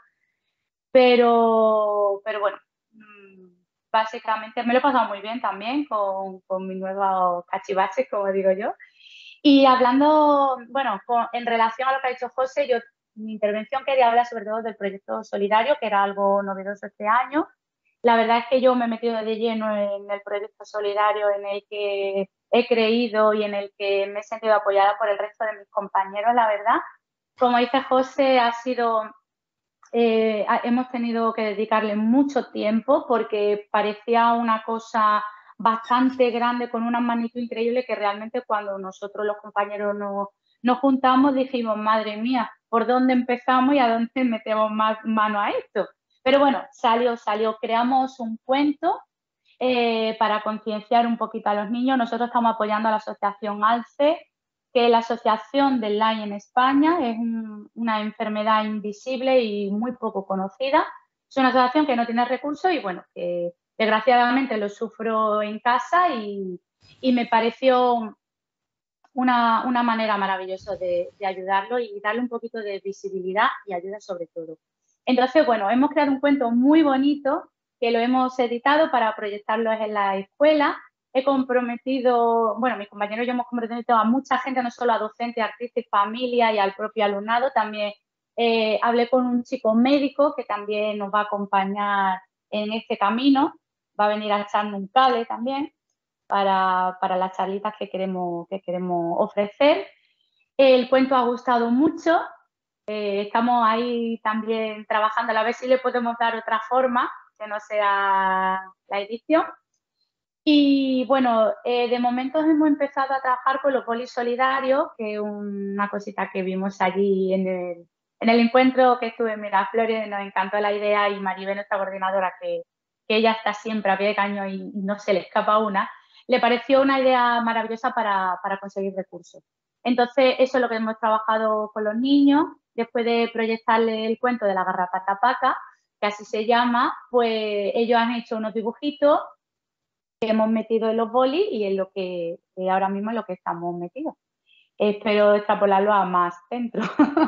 Speaker 13: Pero, pero bueno, básicamente me lo he pasado muy bien también con, con mis nuevos cachivaches, como digo yo. Y hablando, bueno, con, en relación a lo que ha dicho José, yo mi intervención quería hablar sobre todo del proyecto solidario, que era algo novedoso este año. La verdad es que yo me he metido de lleno en el proyecto solidario en el que he creído y en el que me he sentido apoyada por el resto de mis compañeros, la verdad. Como dice José, ha sido... Eh, hemos tenido que dedicarle mucho tiempo porque parecía una cosa bastante grande con una magnitud increíble que realmente cuando nosotros los compañeros nos, nos juntamos dijimos, madre mía, ¿por dónde empezamos y a dónde metemos más mano a esto? Pero bueno, salió, salió, creamos un cuento eh, para concienciar un poquito a los niños. Nosotros estamos apoyando a la asociación ALCE, que la Asociación del Lyme en España es un, una enfermedad invisible y muy poco conocida. Es una asociación que no tiene recursos y, bueno, que desgraciadamente lo sufro en casa y, y me pareció una, una manera maravillosa de, de ayudarlo y darle un poquito de visibilidad y ayuda sobre todo. Entonces, bueno, hemos creado un cuento muy bonito que lo hemos editado para proyectarlo en la escuela. He comprometido, bueno, mis compañeros y yo hemos comprometido a mucha gente, no solo a docentes, artistas, familia y al propio alumnado. También eh, hablé con un chico médico que también nos va a acompañar en este camino. Va a venir a echarme un cable también para, para las charlitas que queremos, que queremos ofrecer. El cuento ha gustado mucho. Eh, estamos ahí también trabajando a ver si le podemos dar otra forma que no sea la edición. Y bueno, eh, de momento hemos empezado a trabajar con los bolis solidarios, que es una cosita que vimos allí en el, en el encuentro que estuve en Miraflores. Nos encantó la idea y Maribel, nuestra coordinadora, que, que ella está siempre a pie de cañón y, y no se le escapa una, le pareció una idea maravillosa para, para conseguir recursos. Entonces, eso es lo que hemos trabajado con los niños. Después de proyectarle el cuento de la garrapata paca, que así se llama, pues ellos han hecho unos dibujitos que hemos metido en los bolis y en lo que eh, ahora mismo en lo que estamos metidos. Espero extrapolarlo a más centros.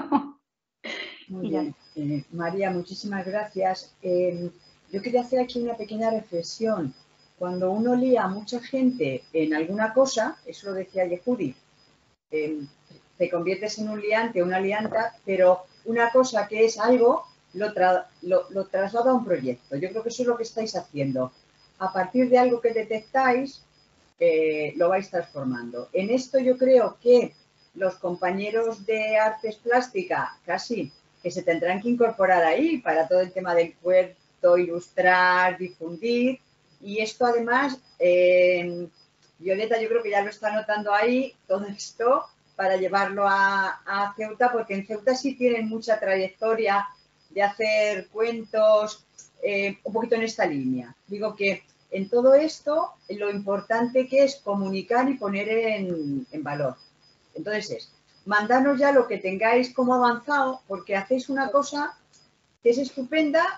Speaker 1: Muy bien. Eh, María, muchísimas gracias. Eh, yo quería hacer aquí una pequeña reflexión. Cuando uno lía a mucha gente en alguna cosa, eso lo decía Yehudi, eh, te conviertes en un liante, una lianta, pero una cosa que es algo, lo, tra lo, lo traslada a un proyecto. Yo creo que eso es lo que estáis haciendo. A partir de algo que detectáis, eh, lo vais transformando. En esto yo creo que los compañeros de artes plástica casi que se tendrán que incorporar ahí para todo el tema del cuento, ilustrar, difundir. Y esto además, eh, Violeta yo creo que ya lo está anotando ahí, todo esto, para llevarlo a, a Ceuta, porque en Ceuta sí tienen mucha trayectoria de hacer cuentos, eh, un poquito en esta línea. Digo que en todo esto lo importante que es comunicar y poner en, en valor. Entonces es, mandarnos ya lo que tengáis como avanzado, porque hacéis una cosa que es estupenda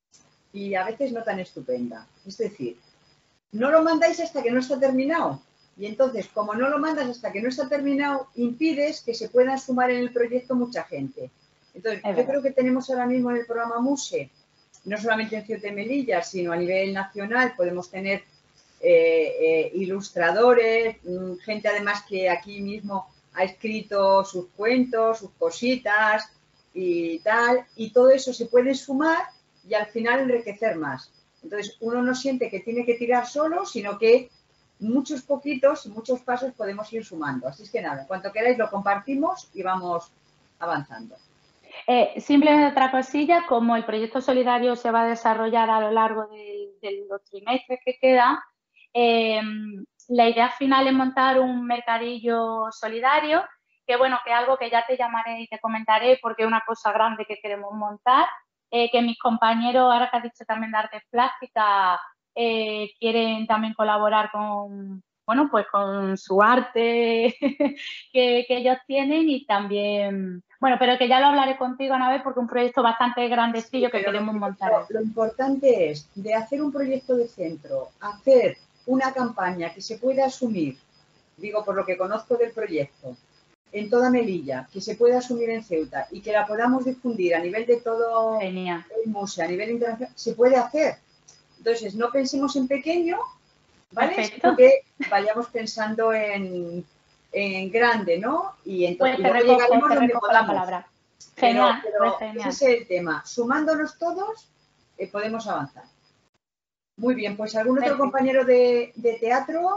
Speaker 1: y a veces no tan estupenda. Es decir, no lo mandáis hasta que no está terminado. Y entonces, como no lo mandas hasta que no está terminado, impides que se puedan sumar en el proyecto mucha gente. Entonces, yo creo que tenemos ahora mismo en el programa MUSE, no solamente en Ceuta y Melilla, sino a nivel nacional, podemos tener eh, eh, ilustradores, gente además que aquí mismo ha escrito sus cuentos, sus cositas y tal, y todo eso se puede sumar y al final enriquecer más. Entonces, uno no siente que tiene que tirar solo, sino que muchos poquitos y muchos pasos podemos ir sumando. Así es que nada, cuanto queráis lo compartimos y vamos avanzando.
Speaker 13: Eh, simplemente otra cosilla, como el proyecto solidario se va a desarrollar a lo largo de, de los trimestres que quedan, eh, la idea final es montar un mercadillo solidario, que bueno, que es algo que ya te llamaré y te comentaré porque es una cosa grande que queremos montar, eh, que mis compañeros, ahora que has dicho también de artes plásticas, eh, quieren también colaborar con, bueno, pues con su arte que, que ellos tienen y también, bueno, pero que ya lo hablaré contigo una vez porque es un proyecto bastante grandecillo que queremos montar.
Speaker 1: Lo, lo importante es de hacer un proyecto de centro, hacer una campaña que se pueda asumir, digo por lo que conozco del proyecto, en toda Melilla, que se pueda asumir en Ceuta y que la podamos difundir a nivel de todo
Speaker 13: Genial.
Speaker 1: el museo, a nivel internacional, se puede hacer. Entonces, no pensemos en pequeño, ¿vale?
Speaker 13: Perfecto.
Speaker 1: Sino que vayamos pensando en, en grande, ¿no? Y entonces
Speaker 13: pues te
Speaker 1: luego
Speaker 13: recojo,
Speaker 1: llegaremos
Speaker 13: te
Speaker 1: donde
Speaker 13: recojo
Speaker 1: podamos.
Speaker 13: la palabra.
Speaker 1: Genial,
Speaker 13: Genial,
Speaker 1: pero,
Speaker 13: pues genial.
Speaker 1: ese es el tema. Sumándonos todos, eh, podemos avanzar. Muy bien, pues ¿algún otro
Speaker 13: Perfecto.
Speaker 1: compañero de, de teatro?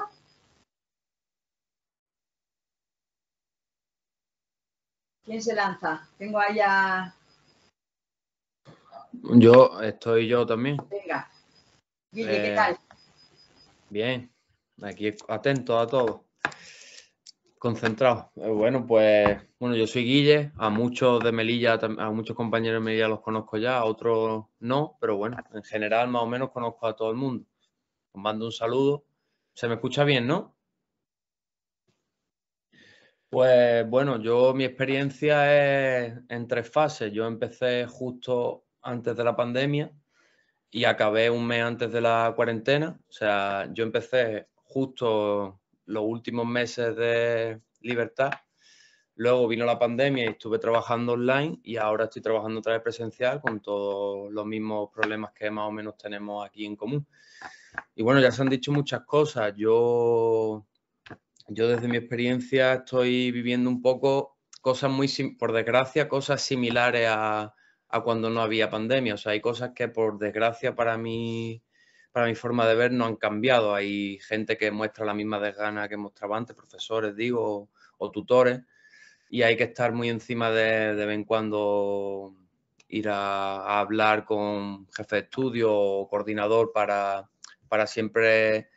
Speaker 1: ¿Quién se lanza? Tengo allá...
Speaker 14: Yo, estoy yo también.
Speaker 1: Venga. Guille, ¿qué
Speaker 14: Eh,
Speaker 1: tal?
Speaker 14: Bien, aquí atento a todo. Concentrado. Eh, bueno, pues, bueno, yo soy Guille, a muchos de Melilla, a muchos compañeros de Melilla los conozco ya, a otros no, pero bueno, en general más o menos conozco a todo el mundo. Os mando un saludo. ¿Se me escucha bien, no? Pues bueno, yo mi experiencia es en tres fases. Yo empecé justo antes de la pandemia y acabé un mes antes de la cuarentena. O sea, yo empecé justo los últimos meses de libertad. Luego vino la pandemia y estuve trabajando online y ahora estoy trabajando otra vez presencial con todos los mismos problemas que más o menos tenemos aquí en común. Y bueno, ya se han dicho muchas cosas. Yo... Yo desde mi experiencia estoy viviendo un poco cosas muy, por desgracia, cosas similares a, a cuando no había pandemia. O sea, hay cosas que por desgracia para mí, para mi forma de ver no han cambiado. Hay gente que muestra la misma desgana que mostraba antes, profesores digo, o, o tutores, y hay que estar muy encima de, de vez en cuando ir a, a hablar con jefe de estudio o coordinador para, para siempre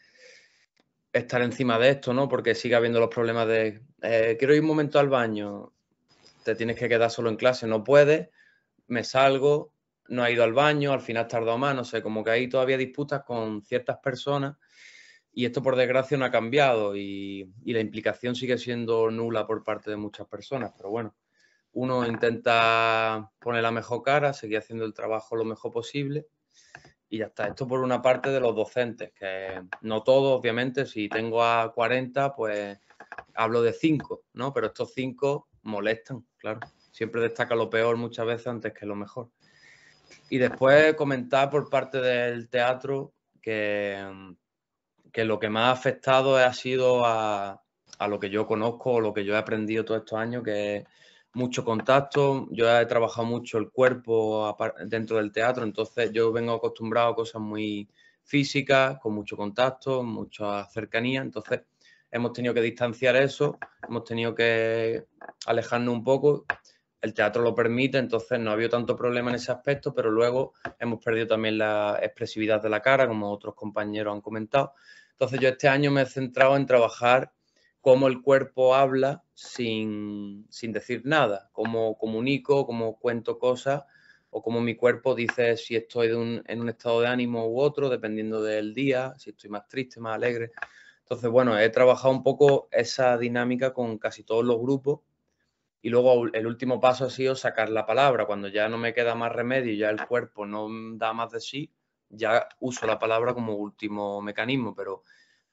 Speaker 14: estar encima de esto, ¿no? Porque sigue habiendo los problemas de eh, quiero ir un momento al baño, te tienes que quedar solo en clase, no puedes, me salgo, no he ido al baño, al final has tardado más, no sé, como que hay todavía disputas con ciertas personas y esto por desgracia no ha cambiado y, y la implicación sigue siendo nula por parte de muchas personas, pero bueno, uno intenta poner la mejor cara, seguir haciendo el trabajo lo mejor posible. Y ya está. Esto por una parte de los docentes, que no todos, obviamente, si tengo a cuarenta, pues hablo de cinco, ¿no? Pero estos cinco molestan, claro. Siempre destaca lo peor muchas veces antes que lo mejor. Y después comentar por parte del teatro que, que lo que más ha afectado ha sido a, a lo que yo conozco o lo que yo he aprendido todos estos años, que es mucho contacto. Yo he trabajado mucho el cuerpo dentro del teatro, entonces yo vengo acostumbrado a cosas muy físicas, con mucho contacto, mucha cercanía, entonces hemos tenido que distanciar eso, hemos tenido que alejarnos un poco. El teatro lo permite, entonces no ha habido tanto problema en ese aspecto, pero luego hemos perdido también la expresividad de la cara, como otros compañeros han comentado. Entonces yo este año me he centrado en trabajar cómo el cuerpo habla sin, sin decir nada, cómo comunico, cómo cuento cosas o cómo mi cuerpo dice si estoy de un, en un estado de ánimo u otro, dependiendo del día, si estoy más triste, más alegre. Entonces, bueno, he trabajado un poco esa dinámica con casi todos los grupos y luego el último paso ha sido sacar la palabra. Cuando ya no me queda más remedio y ya el cuerpo no da más de sí, ya uso la palabra como último mecanismo, pero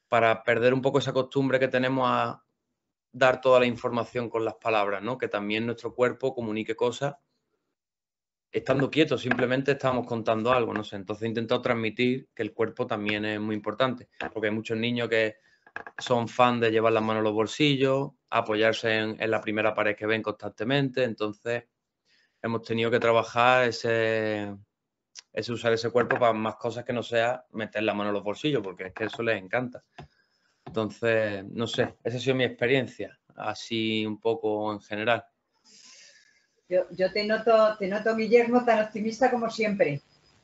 Speaker 14: para perder un poco esa costumbre que tenemos a dar toda la información con las palabras, ¿no? Que también nuestro cuerpo comunique cosas. Estando quietos, simplemente estamos contando algo, no sé. Entonces he intentado transmitir que el cuerpo también es muy importante, porque hay muchos niños que son fan de llevar las manos en los bolsillos, apoyarse en, en la primera pared que ven constantemente. Entonces hemos tenido que trabajar ese, ese usar ese cuerpo para más cosas que no sea meter la mano en los bolsillos, porque es que eso les encanta. Entonces, no sé, esa ha sido mi experiencia, así un poco en general.
Speaker 1: Yo, yo te noto, te noto, Guillermo, tan optimista como siempre.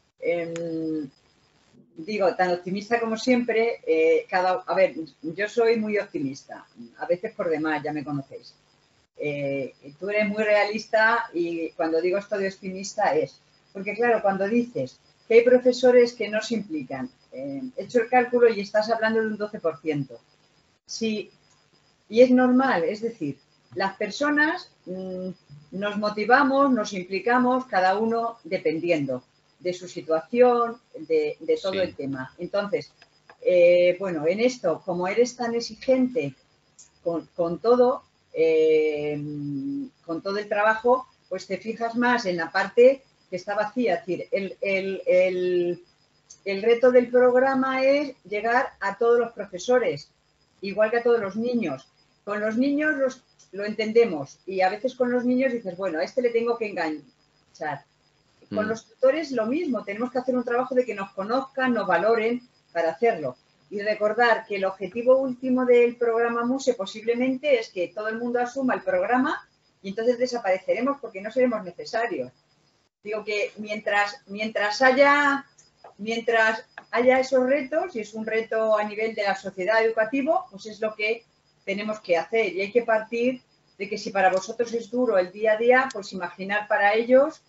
Speaker 1: Eh, digo, tan optimista como siempre. Eh, cada, a ver, yo soy muy optimista, a veces por demás, ya me conocéis. Eh, tú eres muy realista y cuando digo esto de optimista es, porque claro, cuando dices que hay profesores que no se implican, eh, he hecho el cálculo y estás hablando de un doce por ciento. Sí, y es normal, es decir, las personas mmm, nos motivamos, nos implicamos, cada uno dependiendo de su situación, de, de todo sí. el tema. Entonces, eh, bueno, en esto, como eres tan exigente con, con todo, eh, con todo el trabajo, pues te fijas más en la parte que está vacía. Es decir, el, el, el, el reto del programa es llegar a todos los profesores, igual que a todos los niños. Con los niños los, lo entendemos y a veces con los niños dices, bueno, a este le tengo que enganchar. Con mm. los tutores lo mismo, tenemos que hacer un trabajo de que nos conozcan, nos valoren para hacerlo. Y recordar que el objetivo último del programa MUSE posiblemente es que todo el mundo asuma el programa y entonces desapareceremos porque no seremos necesarios. Digo que mientras, mientras, haya, mientras haya esos retos, y es un reto a nivel de la sociedad educativa, pues es lo que tenemos que hacer. Y hay que partir de que si para vosotros es duro el día a día, pues imaginar para ellos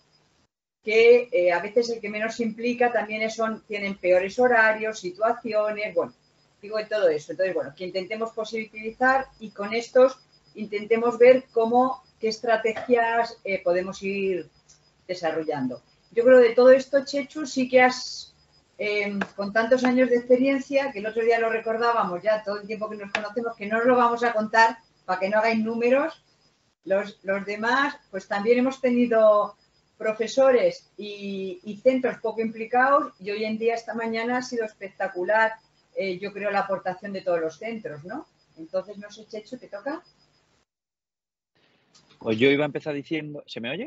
Speaker 1: que eh, a veces el que menos se implica también son, tienen peores horarios, situaciones, bueno, digo de todo eso. Entonces, bueno, que intentemos positivizar y con estos intentemos ver cómo, qué estrategias eh, podemos ir desarrollando. Yo creo de todo esto, Chechu, sí que has, eh, con tantos años de experiencia, que el otro día lo recordábamos ya, todo el tiempo que nos conocemos, que no os lo vamos a contar para que no hagáis números. Los, los demás, pues también hemos tenido profesores y, y centros poco implicados y hoy en día, esta mañana, ha sido espectacular, eh, yo creo, la aportación de todos los centros, ¿no? Entonces, no sé, Chechu, ¿te toca?
Speaker 15: Pues yo iba a empezar diciendo... ¿Se me oye?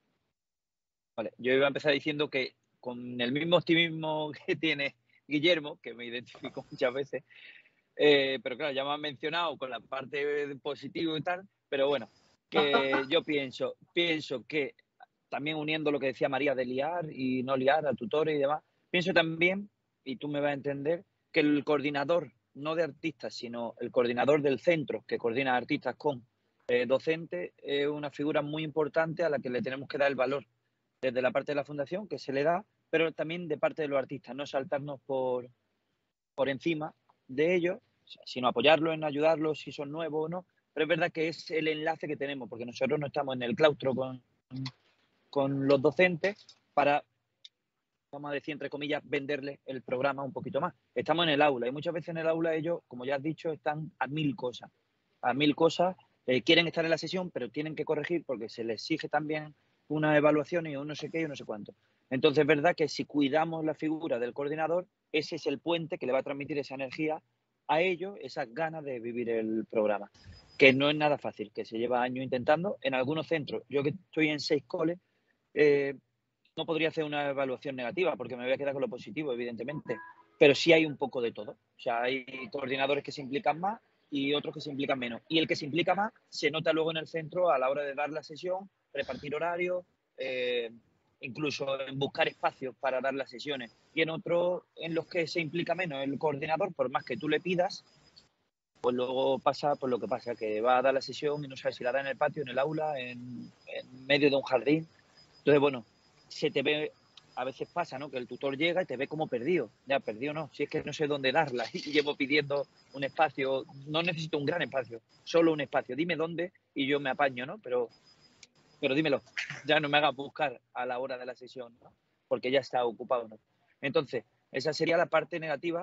Speaker 15: Vale, yo iba a empezar diciendo que con el mismo optimismo que tiene Guillermo, que me identifico muchas veces, eh, pero claro, ya me han mencionado con la parte positiva y tal, pero bueno, que yo pienso, pienso que también uniendo lo que decía María de liar y no liar a tutores y demás, pienso también, y tú me vas a entender, que el coordinador, no de artistas, sino el coordinador del centro que coordina artistas con eh, docentes, es una figura muy importante a la que le tenemos que dar el valor desde la parte de la fundación, que se le da, pero también de parte de los artistas, no saltarnos por, por encima de ellos, sino apoyarlos en ayudarlos si son nuevos o no, pero es verdad que es el enlace que tenemos, porque nosotros no estamos en el claustro con, con los docentes para, vamos a decir, entre comillas, venderles el programa un poquito más. Estamos en el aula y muchas veces en el aula ellos, como ya has dicho, están a mil cosas, a mil cosas, eh, quieren estar en la sesión, pero tienen que corregir porque se les exige también una evaluación y un no sé qué y un no sé cuánto. Entonces es verdad que si cuidamos la figura del coordinador, ese es el puente que le va a transmitir esa energía a ellos, esas ganas de vivir el programa, que no es nada fácil, que se lleva años intentando. En algunos centros, yo que estoy en seis coles, eh, no podría hacer una evaluación negativa porque me voy a quedar con lo positivo, evidentemente, pero sí hay un poco de todo. O sea, hay coordinadores que se implican más y otros que se implican menos. Y el que se implica más se nota luego en el centro a la hora de dar la sesión, repartir horarios, eh, incluso en buscar espacios para dar las sesiones. Y en otros en los que se implica menos el coordinador, por más que tú le pidas, pues luego pasa por lo que pasa, que va a dar la sesión y no sabe si la da en el patio, en el aula, en, en medio de un jardín. Entonces, bueno, se te ve, a veces pasa, ¿no? Que el tutor llega y te ve como perdido. Ya, perdido no, si es que no sé dónde darla y llevo pidiendo un espacio, no necesito un gran espacio, solo un espacio. Dime dónde y yo me apaño, ¿no? Pero, pero dímelo, ya no me hagas buscar a la hora de la sesión, ¿no? Porque ya está ocupado, ¿no? Entonces, esa sería la parte negativa,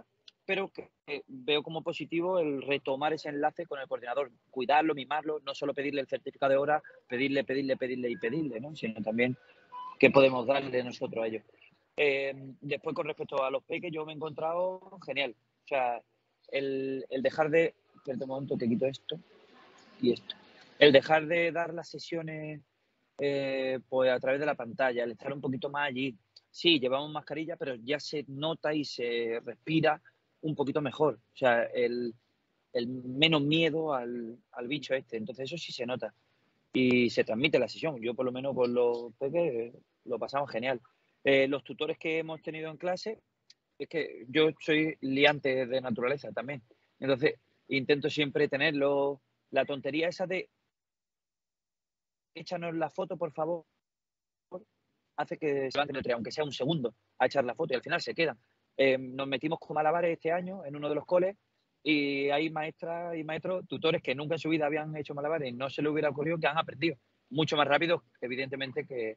Speaker 15: pero que, que veo como positivo el retomar ese enlace con el coordinador, cuidarlo, mimarlo, no solo pedirle el certificado de hora, pedirle, pedirle, pedirle y pedirle, ¿no? Sino también qué podemos darle nosotros a ellos. Eh, después, con respecto a los peques, yo me he encontrado genial. O sea, el, el dejar de... Espera un momento que quito esto y esto. El dejar de dar las sesiones eh, pues a través de la pantalla, el estar un poquito más allí. Sí, llevamos mascarilla, pero ya se nota y se respira un poquito mejor. O sea, el, el menos miedo al, al bicho este. Entonces eso sí se nota. Y se transmite la sesión. Yo por lo menos con los peques lo pasamos genial. Eh, los tutores que hemos tenido en clase, es que yo soy liante de naturaleza también. Entonces intento siempre tenerlo. La tontería esa de échanos la foto, por favor, hace que se levanten entre, aunque sea un segundo, a echar la foto y al final se quedan. Eh, nos metimos con malabares este año en uno de los coles y hay maestras y maestros, tutores que nunca en su vida habían hecho malabares y no se les hubiera ocurrido, que han aprendido mucho más rápido, evidentemente, que,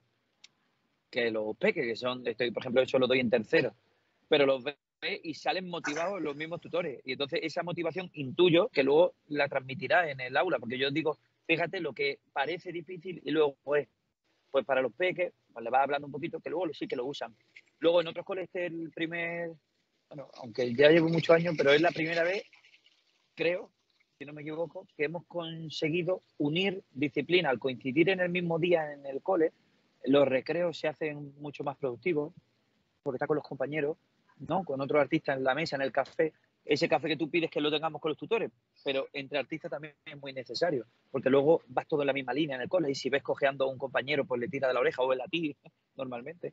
Speaker 15: que los peques, que son, estoy, por ejemplo, eso lo doy en tercero, pero los ve y salen motivados los mismos tutores. Y entonces esa motivación intuyo que luego la transmitirá en el aula, porque yo digo, fíjate lo que parece difícil y luego pues, pues para los peques, pues le vas hablando un poquito, que luego sí que lo usan. Luego en otros coles este es el primer, bueno, aunque ya llevo muchos años, pero es la primera vez, creo, si no me equivoco, que hemos conseguido unir disciplina. Al coincidir en el mismo día en el cole, los recreos se hacen mucho más productivos, porque está con los compañeros, ¿no? Con otros artistas en la mesa, en el café. Ese café que tú pides que lo tengamos con los tutores, pero entre artistas también es muy necesario, porque luego vas todo en la misma línea en el cole y si ves cojeando a un compañero, pues le tira de la oreja o él a ti, normalmente.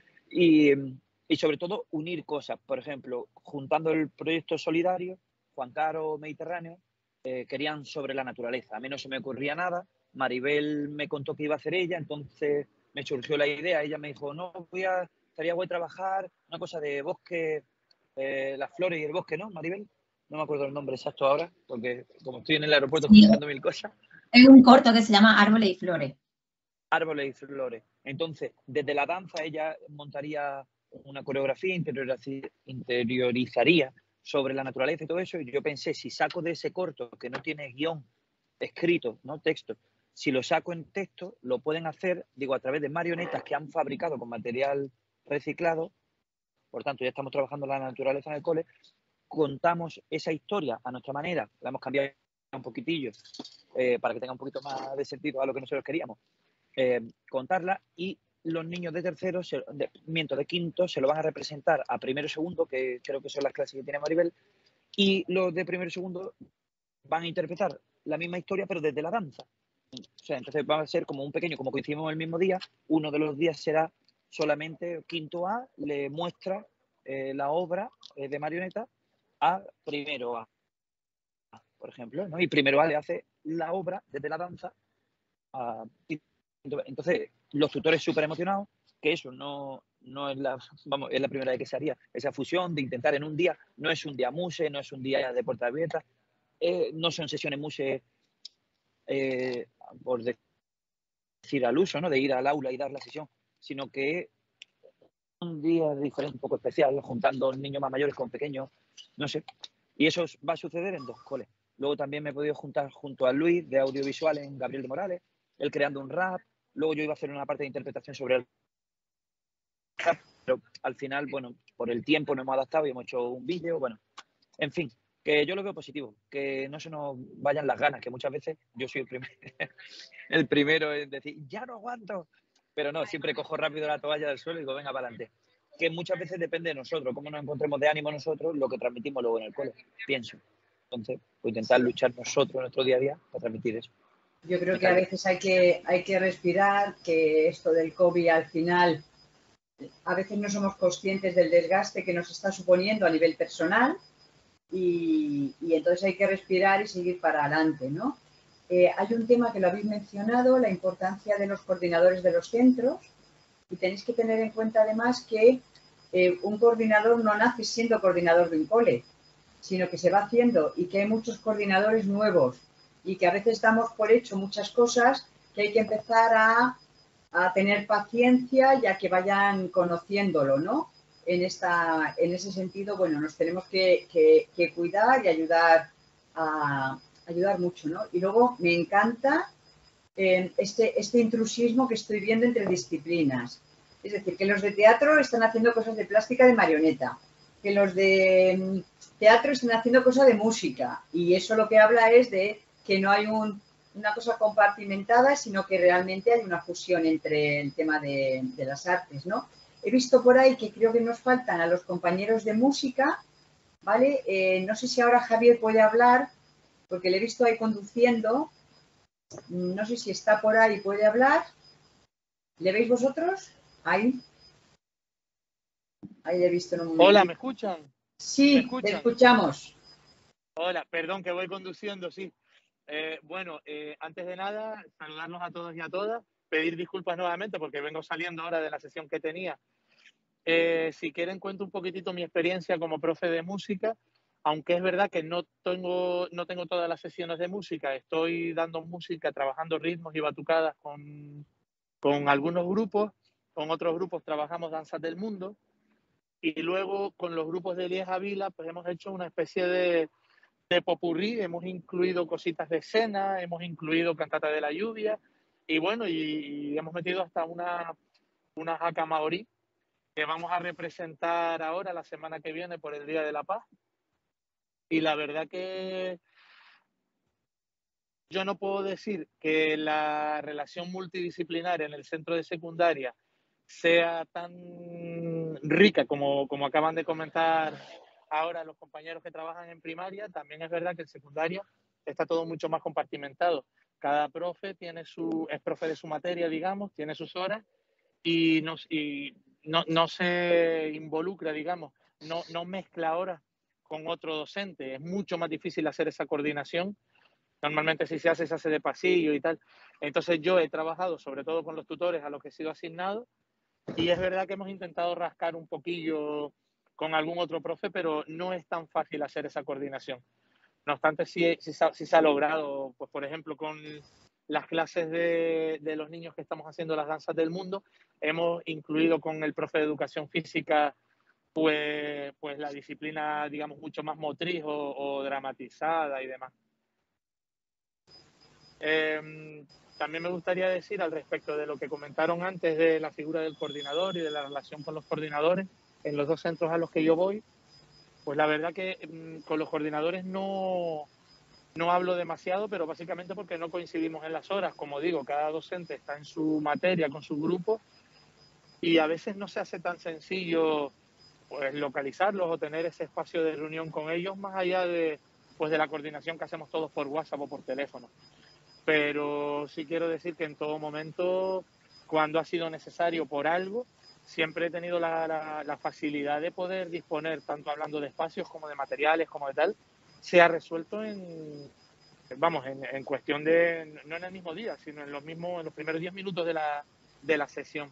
Speaker 15: Y, y sobre todo unir cosas. Por ejemplo, juntando el proyecto solidario, Juan Caro Mediterráneo, eh, querían sobre la naturaleza. A mí no se me ocurría nada. Maribel me contó que iba a hacer ella, entonces me surgió la idea. Ella me dijo, no, voy a, estaría guay trabajar una cosa de bosque, eh, las flores y el bosque, ¿no, Maribel? No me acuerdo el nombre exacto ahora, porque como estoy en el aeropuerto
Speaker 2: Sí.
Speaker 15: escuchando mil cosas.
Speaker 2: Es un corto que se llama Árboles y Flores.
Speaker 15: Árboles y flores. Entonces, desde la danza ella montaría una coreografía, interiorizaría sobre la naturaleza y todo eso. Y yo pensé, si saco de ese corto, que no tiene guión escrito, no texto, si lo saco en texto, lo pueden hacer, digo, a través de marionetas que han fabricado con material reciclado. Por tanto, ya estamos trabajando la naturaleza en el cole. Contamos esa historia a nuestra manera, la hemos cambiado un poquitillo eh, para que tenga un poquito más de sentido a lo que nosotros queríamos. Eh, contarla y los niños de tercero, se, de, miento, de quinto, se lo van a representar a primero y segundo, que creo que son las clases que tiene Maribel, y los de primero y segundo van a interpretar la misma historia, pero desde la danza. O sea, entonces va a ser como un pequeño, como coincidimos el mismo día, uno de los días será solamente quinto A, le muestra eh, la obra eh, de marioneta a primero A, por ejemplo, ¿no? Y primero A le hace la obra desde la danza a... Entonces, los tutores súper emocionados, que eso no, no es la, vamos, es la primera vez que se haría, esa fusión de intentar en un día, no es un día muse, no es un día de puerta abierta, eh, no son sesiones muse eh, por decir al uso, ¿no? De ir al aula y dar la sesión, sino que un día diferente, un poco especial, juntando niños más mayores con pequeños, no sé. Y eso va a suceder en dos coles. Luego también me he podido juntar junto a Luis de audiovisual en Gabriel de Morales, él creando un rap. Luego yo iba a hacer una parte de interpretación sobre el rap, pero al final, bueno, por el tiempo no hemos adaptado y hemos hecho un vídeo, bueno, en fin, que yo lo veo positivo, que no se nos vayan las ganas, que muchas veces yo soy el, primer, el primero en decir, ya no aguanto, pero no, siempre cojo rápido la toalla del suelo y digo, venga, para adelante. Que muchas veces depende de nosotros, cómo nos encontremos de ánimo nosotros, lo que transmitimos luego en el cole, pienso. Entonces, pues intentar luchar nosotros en nuestro día a día para transmitir eso.
Speaker 1: Yo creo que a veces hay que, hay que respirar, que esto del COVID al final, a veces no somos conscientes del desgaste que nos está suponiendo a nivel personal y, y entonces hay que respirar y seguir para adelante, ¿no? Eh, hay un tema que lo habéis mencionado, la importancia de los coordinadores de los centros y tenéis que tener en cuenta además que eh, un coordinador no nace siendo coordinador de un cole, sino que se va haciendo y que hay muchos coordinadores nuevos y que a veces damos por hecho muchas cosas que hay que empezar a, a tener paciencia ya que vayan conociéndolo, ¿no? en, esta, en ese sentido, bueno, nos tenemos que, que, que cuidar y ayudar, a, ayudar mucho, ¿no? Y luego me encanta eh, este, este intrusismo que estoy viendo entre disciplinas. Es decir, que los de teatro están haciendo cosas de plástica de marioneta, que los de teatro están haciendo cosas de música, y eso lo que habla es de que no hay un, una cosa compartimentada, sino que realmente hay una fusión entre el tema de, de las artes, ¿no? He visto por ahí que creo que nos faltan a los compañeros de música, ¿vale? Eh, no sé si ahora Javier puede hablar, porque le he visto ahí conduciendo. No sé si está por ahí, puede hablar. ¿Le veis vosotros? Ahí. Ahí le he visto en un momento.
Speaker 16: Hola, ¿me escuchan?
Speaker 1: Sí,
Speaker 16: ¿Me escuchan?
Speaker 1: te escuchamos.
Speaker 16: Hola, perdón que voy conduciendo, sí. Eh, bueno, eh, antes de nada, saludarlos a todos y a todas, pedir disculpas nuevamente porque vengo saliendo ahora de la sesión que tenía. Eh, si quieren, cuento un poquitito mi experiencia como profe de música, aunque es verdad que no tengo, no tengo todas las sesiones de música, estoy dando música, trabajando ritmos y batucadas con, con algunos grupos, con otros grupos trabajamos danzas del mundo, y luego con los grupos de Lieja Vila pues hemos hecho una especie de, de popurrí, hemos incluido cositas de escena, hemos incluido cantata de la lluvia, y bueno, y, y hemos metido hasta una, una jaca maorí que vamos a representar ahora la semana que viene por el Día de la Paz. Y la verdad que yo no puedo decir que la relación multidisciplinaria en el centro de secundaria sea tan rica como, como acaban de comentar ahora los compañeros que trabajan en primaria. También es verdad que en secundaria está todo mucho más compartimentado. Cada profe tiene su, es profe de su materia, digamos, tiene sus horas y, nos, y no, no se involucra, digamos, no, no mezcla horas con otro docente. Es mucho más difícil hacer esa coordinación. Normalmente si se hace, se hace de pasillo y tal. Entonces yo he trabajado sobre todo con los tutores a los que he sido asignado, y es verdad que hemos intentado rascar un poquillo con algún otro profe, pero no es tan fácil hacer esa coordinación. No obstante, sí, sí, sí se ha logrado, pues por ejemplo, con las clases de, de los niños que estamos haciendo las danzas del mundo, hemos incluido con el profe de educación física pues, pues la disciplina, digamos, mucho más motriz o, o dramatizada y demás. Eh, también me gustaría decir al respecto de lo que comentaron antes de la figura del coordinador y de la relación con los coordinadores en los dos centros a los que yo voy, pues la verdad que mmm, con los coordinadores no, no hablo demasiado, pero básicamente porque no coincidimos en las horas. Como digo, cada docente está en su materia, con su grupo, y a veces no se hace tan sencillo pues localizarlos o tener ese espacio de reunión con ellos, más allá de, pues, de la coordinación que hacemos todos por WhatsApp o por teléfono. Pero sí quiero decir que en todo momento, cuando ha sido necesario por algo, siempre he tenido la, la, la facilidad de poder disponer, tanto hablando de espacios como de materiales, como de tal, se ha resuelto en, vamos, en, en cuestión de, no en el mismo día, sino en los mismos, en los primeros diez minutos de la, de la sesión.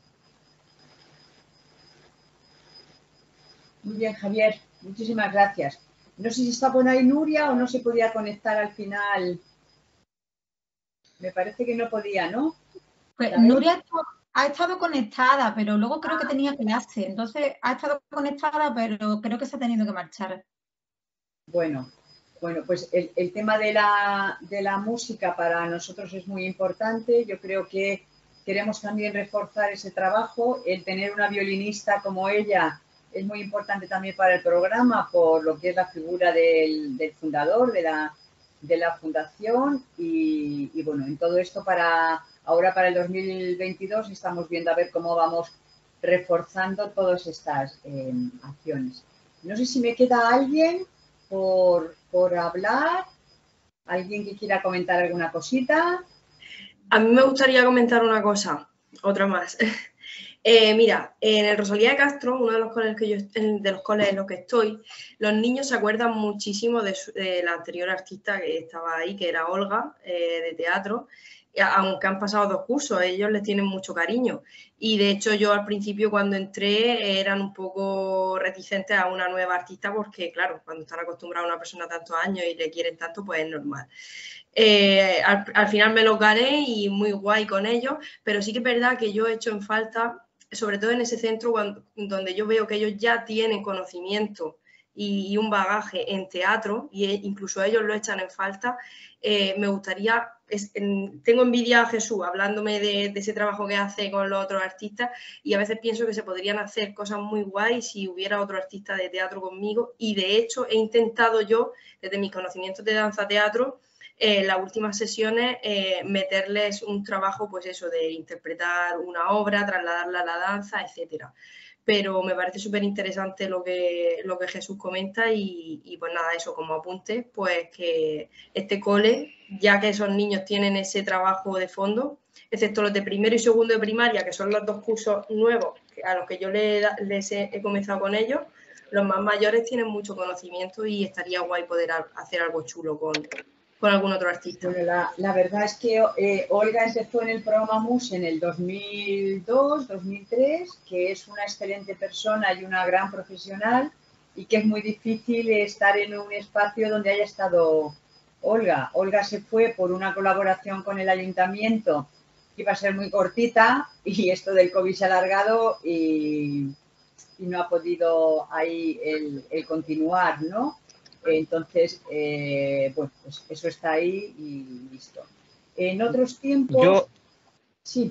Speaker 1: Muy bien, Javier, muchísimas gracias. No sé si está por ahí Nuria o no se podía conectar al final. Me parece que no podía, ¿no?
Speaker 2: Pues Nuria ha estado conectada, pero luego creo que tenía clase. Entonces ha estado conectada, pero creo que se ha tenido que marchar.
Speaker 1: Bueno, bueno, pues el, el tema de la, de la música para nosotros es muy importante. Yo creo que queremos también reforzar ese trabajo. El tener una violinista como ella es muy importante también para el programa, por lo que es la figura del, del fundador de la, de la fundación. Y, y bueno, en todo esto para ahora para el dos mil veintidós estamos viendo a ver cómo vamos reforzando todas estas eh, acciones. No sé si me queda alguien por, por hablar, alguien que quiera comentar alguna cosita.
Speaker 11: A mí me gustaría comentar una cosa, otra más. Eh, mira, en el Rosalía de Castro, uno de los coles que yo, de los coles en los que estoy, los niños se acuerdan muchísimo de, su, de la anterior artista que estaba ahí, que era Olga, eh, de teatro, aunque han pasado dos cursos, ellos les tienen mucho cariño. Y de hecho yo al principio cuando entré eran un poco reticentes a una nueva artista porque, claro, cuando están acostumbrados a una persona tantos años y le quieren tanto, pues es normal. Eh, al, al final me los gané y muy guay con ellos, pero sí que es verdad que yo he hecho en falta, sobre todo en ese centro cuando, donde yo veo que ellos ya tienen conocimiento y, y un bagaje en teatro, y e, incluso ellos lo echan en falta, eh, me gustaría, es, en, tengo envidia a Jesús hablándome de, de ese trabajo que hace con los otros artistas, y a veces pienso que se podrían hacer cosas muy guays si hubiera otro artista de teatro conmigo, y de hecho he intentado yo, desde mis conocimientos de danza-teatro, en eh, las últimas sesiones eh, meterles un trabajo, pues eso, de interpretar una obra, trasladarla a la danza, etcétera. Pero me parece súper interesante lo que, lo que Jesús comenta y, y pues nada, eso como apunte, pues que este cole, ya que esos niños tienen ese trabajo de fondo, excepto los de primero y segundo de primaria, que son los dos cursos nuevos a los que yo les, les he, he comenzado con ellos, los más mayores tienen mucho conocimiento y estaría guay poder hacer algo chulo con, con algún otro artista.
Speaker 1: Bueno, la, la verdad es que eh, Olga empezó en el programa M U S en el dos mil dos, dos mil tres, que es una excelente persona y una gran profesional, y que es muy difícil estar en un espacio donde haya estado Olga. Olga se fue por una colaboración con el ayuntamiento que iba a ser muy cortita, y esto del COVID se ha alargado y, y no ha podido ahí el, el continuar, ¿no? Entonces, eh, bueno, pues eso está ahí y listo. En otros tiempos...
Speaker 15: Yo...
Speaker 1: Sí.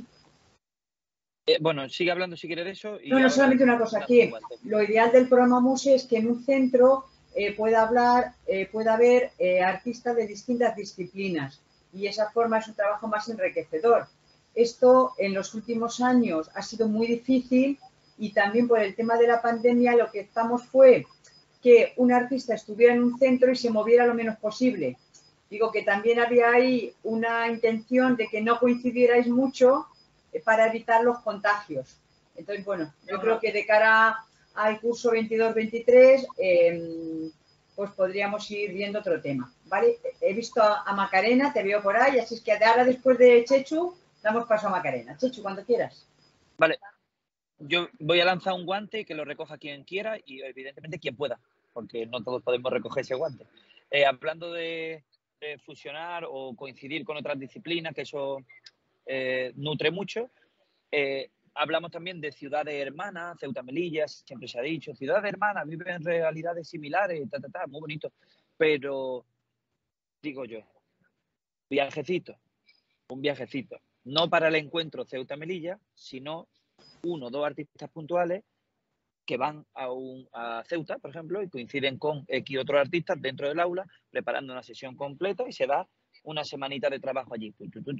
Speaker 15: Eh, bueno, sigue hablando si quiere de eso. Y
Speaker 1: no, no, solamente una cosa, que lo ideal del programa M U S es que en un centro eh, pueda hablar, eh, pueda haber eh, artistas de distintas disciplinas, y esa forma es un trabajo más enriquecedor. Esto en los últimos años ha sido muy difícil, y también por el tema de la pandemia lo que estamos fue que un artista estuviera en un centro y se moviera lo menos posible. Digo que también había ahí una intención de que no coincidierais mucho para evitar los contagios. Entonces, bueno, yo creo que de cara al curso veintidós veintitrés, eh, pues podríamos ir viendo otro tema, ¿vale? He visto a, a Macarena, te veo por ahí, así es que ahora después de Chechu, damos paso a Macarena. Chechu, cuando quieras.
Speaker 15: Vale. Yo voy a lanzar un guante y que lo recoja quien quiera y evidentemente quien pueda, porque no todos podemos recoger ese guante. Eh, hablando de, de fusionar o coincidir con otras disciplinas, que eso eh, nutre mucho, eh, hablamos también de ciudades hermanas, Ceuta, Melilla, siempre se ha dicho, ciudades hermanas, viven realidades similares, ta, ta, ta, muy bonito, pero digo yo, viajecito, un viajecito, no para el encuentro Ceuta-Melilla, sino uno o dos artistas puntuales que van a, un, a Ceuta, por ejemplo, y coinciden con X otros artistas dentro del aula, preparando una sesión completa, y se da una semanita de trabajo allí.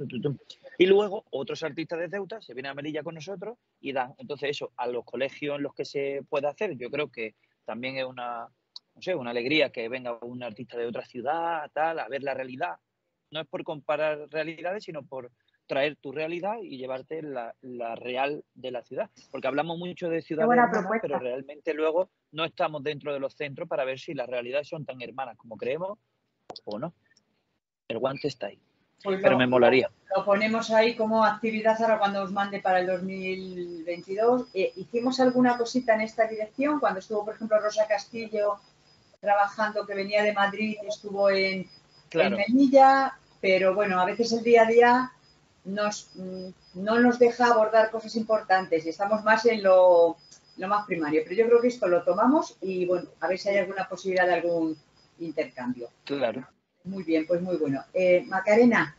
Speaker 15: Y luego otros artistas de Ceuta se vienen a Melilla con nosotros y dan. Entonces eso, a los colegios en los que se puede hacer, yo creo que también es una, no sé, una alegría que venga un artista de otra ciudad, tal, a ver la realidad. No es por comparar realidades, sino por traer tu realidad y llevarte la, la real de la ciudad. Porque hablamos mucho de ciudades hermanas, pero realmente luego no estamos dentro de los centros para ver si las realidades son tan hermanas como creemos o no. El guante está ahí. Pues pero lo, me molaría.
Speaker 1: Lo ponemos ahí como actividad ahora cuando os mande para el dos mil veintidós. Eh, ¿Hicimos alguna cosita en esta dirección? Cuando estuvo, por ejemplo, Rosa Castillo trabajando, que venía de Madrid y estuvo en, claro. en Melilla, pero bueno, a veces el día a día nos, no nos deja abordar cosas importantes y estamos más en lo, lo más primario. Pero yo creo que esto lo tomamos y bueno, a ver si hay alguna posibilidad de algún intercambio.
Speaker 15: Claro.
Speaker 1: Muy bien, pues muy bueno. Eh, Macarena.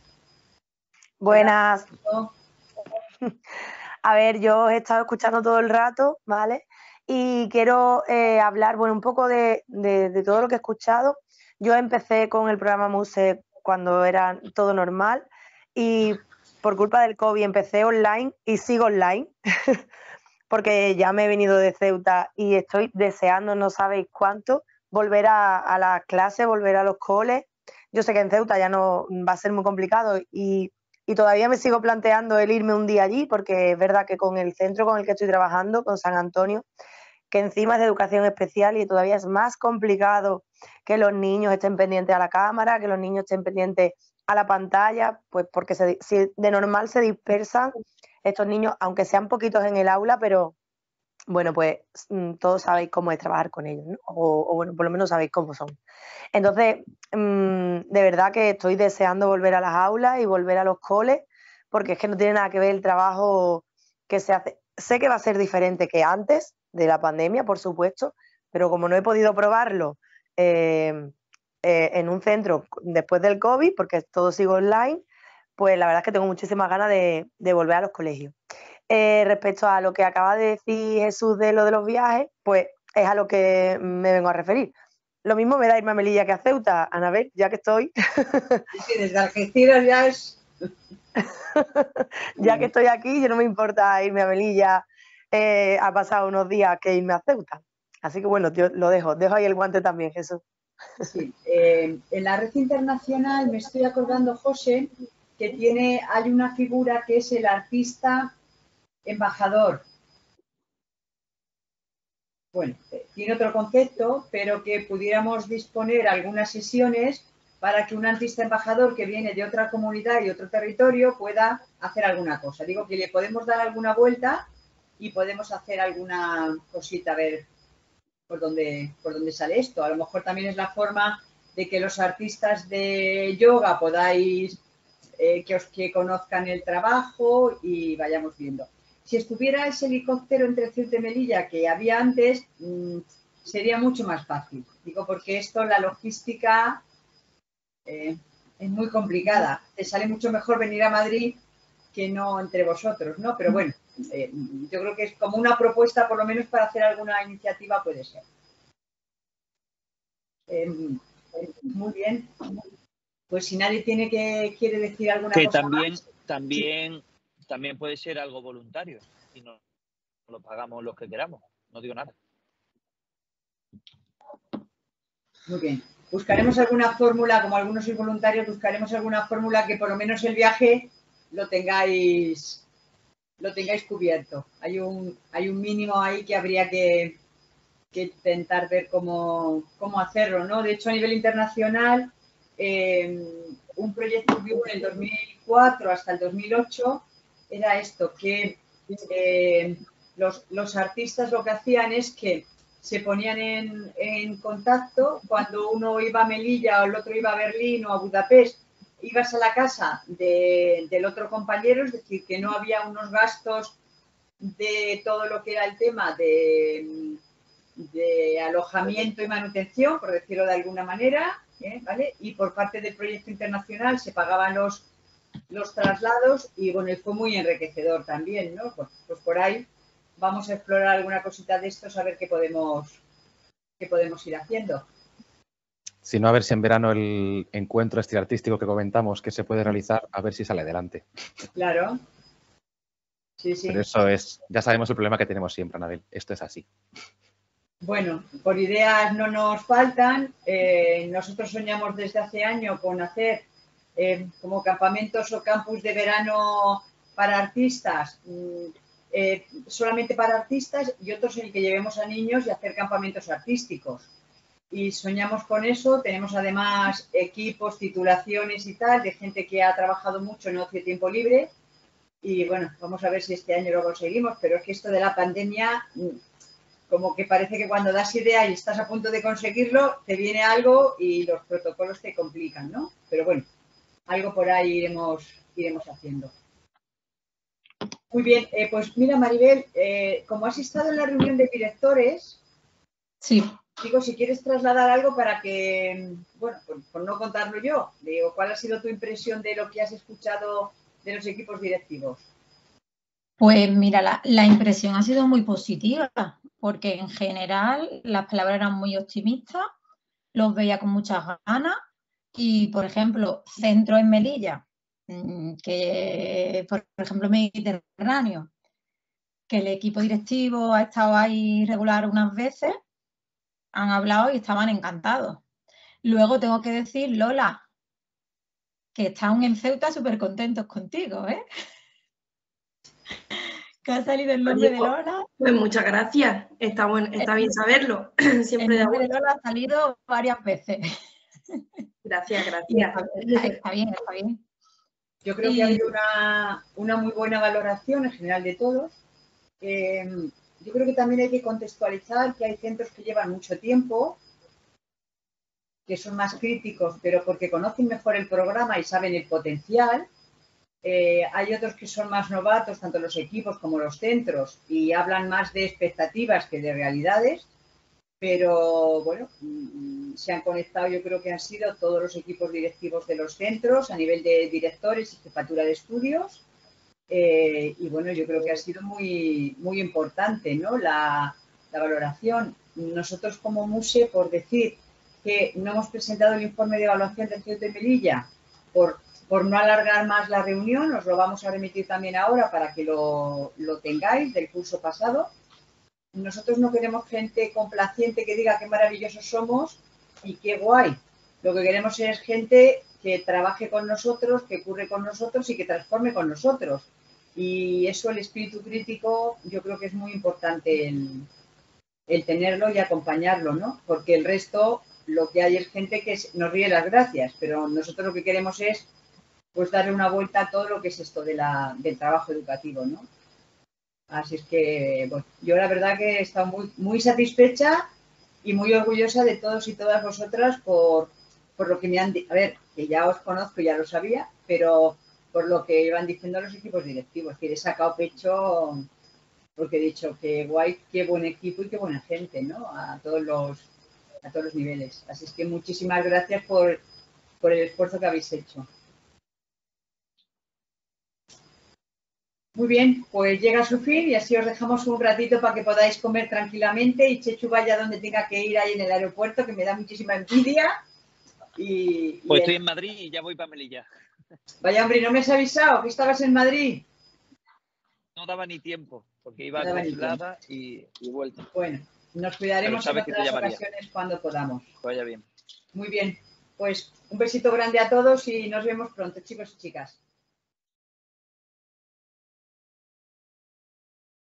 Speaker 17: Buenas. A ver, yo he estado escuchando todo el rato, ¿vale? Y quiero eh, hablar, bueno, un poco de, de, de todo lo que he escuchado. Yo empecé con el programa M U S cuando era todo normal y por culpa del COVID empecé online y sigo online porque ya me he venido de Ceuta y estoy deseando, no sabéis cuánto, volver a, a las clases, volver a los coles. Yo sé que en Ceuta ya no va a ser muy complicado y, y todavía me sigo planteando el irme un día allí porque es verdad que con el centro con el que estoy trabajando, con San Antonio, que encima es de educación especial y todavía es más complicado que los niños estén pendientes a la cámara, que los niños estén pendientes a la pantalla, pues porque se, si de normal se dispersan estos niños, aunque sean poquitos en el aula, pero bueno, pues todos sabéis cómo es trabajar con ellos, ¿no? O, o bueno, por lo menos sabéis cómo son. Entonces, mmm, de verdad que estoy deseando volver a las aulas y volver a los coles, porque es que no tiene nada que ver el trabajo que se hace. sé que va a ser diferente que antes de la pandemia, por supuesto, pero como no he podido probarlo eh, eh, en un centro después del COVID, porque todo sigue online, pues la verdad es que tengo muchísimas ganas de, de volver a los colegios. Eh, respecto a lo que acaba de decir Jesús de lo de los viajes, pues es a lo que me vengo a referir. Lo mismo me da irme a Melilla que a Ceuta, Anabel, ya que estoy.
Speaker 1: Sí, desde Algeciras ya es...
Speaker 17: Ya que estoy aquí, yo no me importa irme a Melilla eh, a pasar unos días que irme a Ceuta. Así que bueno, yo lo dejo. Dejo ahí el guante también, Jesús.
Speaker 1: Sí, eh, en la red internacional me estoy acordando, José, que tiene, hay una figura que es el artista embajador. Bueno, tiene otro concepto, pero que pudiéramos disponer algunas sesiones para que un artista embajador que viene de otra comunidad y otro territorio pueda hacer alguna cosa. Digo que le podemos dar alguna vuelta y podemos hacer alguna cosita, a ver por dónde, por dónde sale esto. A lo mejor también es la forma de que los artistas de yoga podáis, eh, que os que conozcan el trabajo y vayamos viendo. Si estuviera ese helicóptero entre Ceuta y Melilla que había antes, mmm, sería mucho más fácil. Digo, porque esto, la logística eh, es muy complicada. Te sale mucho mejor venir a Madrid que no entre vosotros, ¿no? Pero bueno, eh, yo creo que es como una propuesta, por lo menos para hacer alguna iniciativa puede ser. Eh, muy bien. Pues si nadie tiene que quiere decir alguna
Speaker 15: que
Speaker 1: cosa
Speaker 15: también,
Speaker 1: más.
Speaker 15: también, sí. También puede ser algo voluntario y no lo pagamos los que queramos. No digo nada.
Speaker 1: Muy bien. Buscaremos alguna fórmula, como algunos sois voluntarios, buscaremos alguna fórmula que por lo menos el viaje lo tengáis lo tengáis cubierto. Hay un, hay un mínimo ahí que habría que, que intentar ver cómo, cómo hacerlo, ¿no? De hecho, a nivel internacional, eh, un proyecto que hubo en el dos mil cuatro hasta el dos mil ocho era esto, que eh, los, los artistas lo que hacían es que se ponían en, en contacto cuando uno iba a Melilla o el otro iba a Berlín o a Budapest, ibas a la casa de, del otro compañero, es decir, que no había unos gastos de todo lo que era el tema de, de alojamiento y manutención, por decirlo de alguna manera, ¿eh? ¿Vale? Y por parte del proyecto internacional se pagaban los, los traslados y bueno, fue muy enriquecedor también, ¿no? Pues, pues por ahí vamos a explorar alguna cosita de estos a ver qué podemos, qué podemos ir haciendo.
Speaker 12: Si no, a ver si en verano el encuentro este artístico que comentamos que se puede realizar, a ver si sale adelante.
Speaker 1: Claro. Sí, sí.
Speaker 12: Pero eso es, ya sabemos el problema que tenemos siempre, Anabel. Esto es así.
Speaker 1: Bueno, por ideas no nos faltan. Eh, nosotros soñamos desde hace años con hacer eh, como campamentos o campus de verano para artistas, eh, solamente para artistas y otros en el que llevemos a niños y hacer campamentos artísticos. Y soñamos con eso. Tenemos además equipos, titulaciones y tal, de gente que ha trabajado mucho en ocio y tiempo libre. Y bueno, vamos a ver si este año lo conseguimos, pero es que esto de la pandemia, como que parece que cuando das idea y estás a punto de conseguirlo, te viene algo y los protocolos te complican, ¿no? Pero bueno, algo por ahí iremos, iremos haciendo. Muy bien, eh, pues mira, Maribel, eh, como has estado en la reunión de directores,
Speaker 2: sí.
Speaker 1: Digo, si quieres trasladar algo para que, bueno, por, por no contarlo yo, digo, ¿cuál ha sido tu impresión de lo que has escuchado de los equipos directivos?
Speaker 2: Pues mira, la, la impresión ha sido muy positiva, porque en general las palabras eran muy optimistas, los veía con muchas ganas y, por ejemplo, centro en Melilla, que, por ejemplo, Mediterráneo, que el equipo directivo ha estado ahí regular unas veces, han hablado y estaban encantados. Luego tengo que decir, Lola, que están en Ceuta súper contentos contigo, ¿eh? Que ha salido el nombre
Speaker 11: Oye,
Speaker 2: de Lola.
Speaker 11: Pues muchas gracias, está, bueno, está bien saberlo. Siempre
Speaker 2: el nombre de Lola ha salido varias veces.
Speaker 11: Gracias, gracias.
Speaker 2: Está, está bien, está bien.
Speaker 1: Yo creo y... que ha habido una, una muy buena valoración en general de todos. Eh, yo creo que también hay que contextualizar que hay centros que llevan mucho tiempo, que son más críticos, pero porque conocen mejor el programa y saben el potencial. Eh, hay otros que son más novatos, tanto los equipos como los centros, y hablan más de expectativas que de realidades, pero bueno, se han conectado, yo creo que han sido todos los equipos directivos de los centros a nivel de directores y jefatura de estudios, eh, y bueno, yo creo que ha sido muy, muy importante, ¿no? La, la valoración. Nosotros como MUSE, por decir que no hemos presentado el informe de evaluación de Ceuta y Melilla por, por no alargar más la reunión, os lo vamos a remitir también ahora para que lo, lo tengáis del curso pasado. Nosotros no queremos gente complaciente que diga qué maravillosos somos y qué guay. Lo que queremos es gente que trabaje con nosotros, que curre con nosotros y que transforme con nosotros. Y eso, el espíritu crítico, yo creo que es muy importante el, el tenerlo y acompañarlo, ¿no? Porque el resto, lo que hay es gente que nos ríe las gracias, pero nosotros lo que queremos es pues darle una vuelta a todo lo que es esto de la, del trabajo educativo, ¿no? Así es que, bueno, yo la verdad que he estado muy, muy satisfecha y muy orgullosa de todos y todas vosotras por, por lo que me han dicho. A ver, que ya os conozco, ya lo sabía, pero por lo que iban diciendo los equipos directivos, que he sacado pecho porque he dicho que guay, qué buen equipo y qué buena gente, ¿no? A todos los, a todos los niveles. Así es que muchísimas gracias por, por el esfuerzo que habéis hecho. Muy bien, pues llega a su fin y así os dejamos un ratito para que podáis comer tranquilamente y Chechu vaya donde tenga que ir ahí en el aeropuerto, que me da muchísima envidia. Y,
Speaker 15: Pues
Speaker 1: y
Speaker 15: estoy en Madrid y ya voy para Melilla.
Speaker 1: Vaya, hombre, ¿no me has avisado que estabas en Madrid?
Speaker 15: No daba ni tiempo, porque iba
Speaker 1: No daba ni
Speaker 15: congelada y, y vuelta.
Speaker 1: Bueno, nos cuidaremos en
Speaker 15: sabes que te
Speaker 1: otras
Speaker 15: llamaría.
Speaker 1: ocasiones cuando podamos.
Speaker 15: Que vaya bien.
Speaker 1: Muy bien, pues un besito grande a todos y nos vemos pronto, chicos y chicas.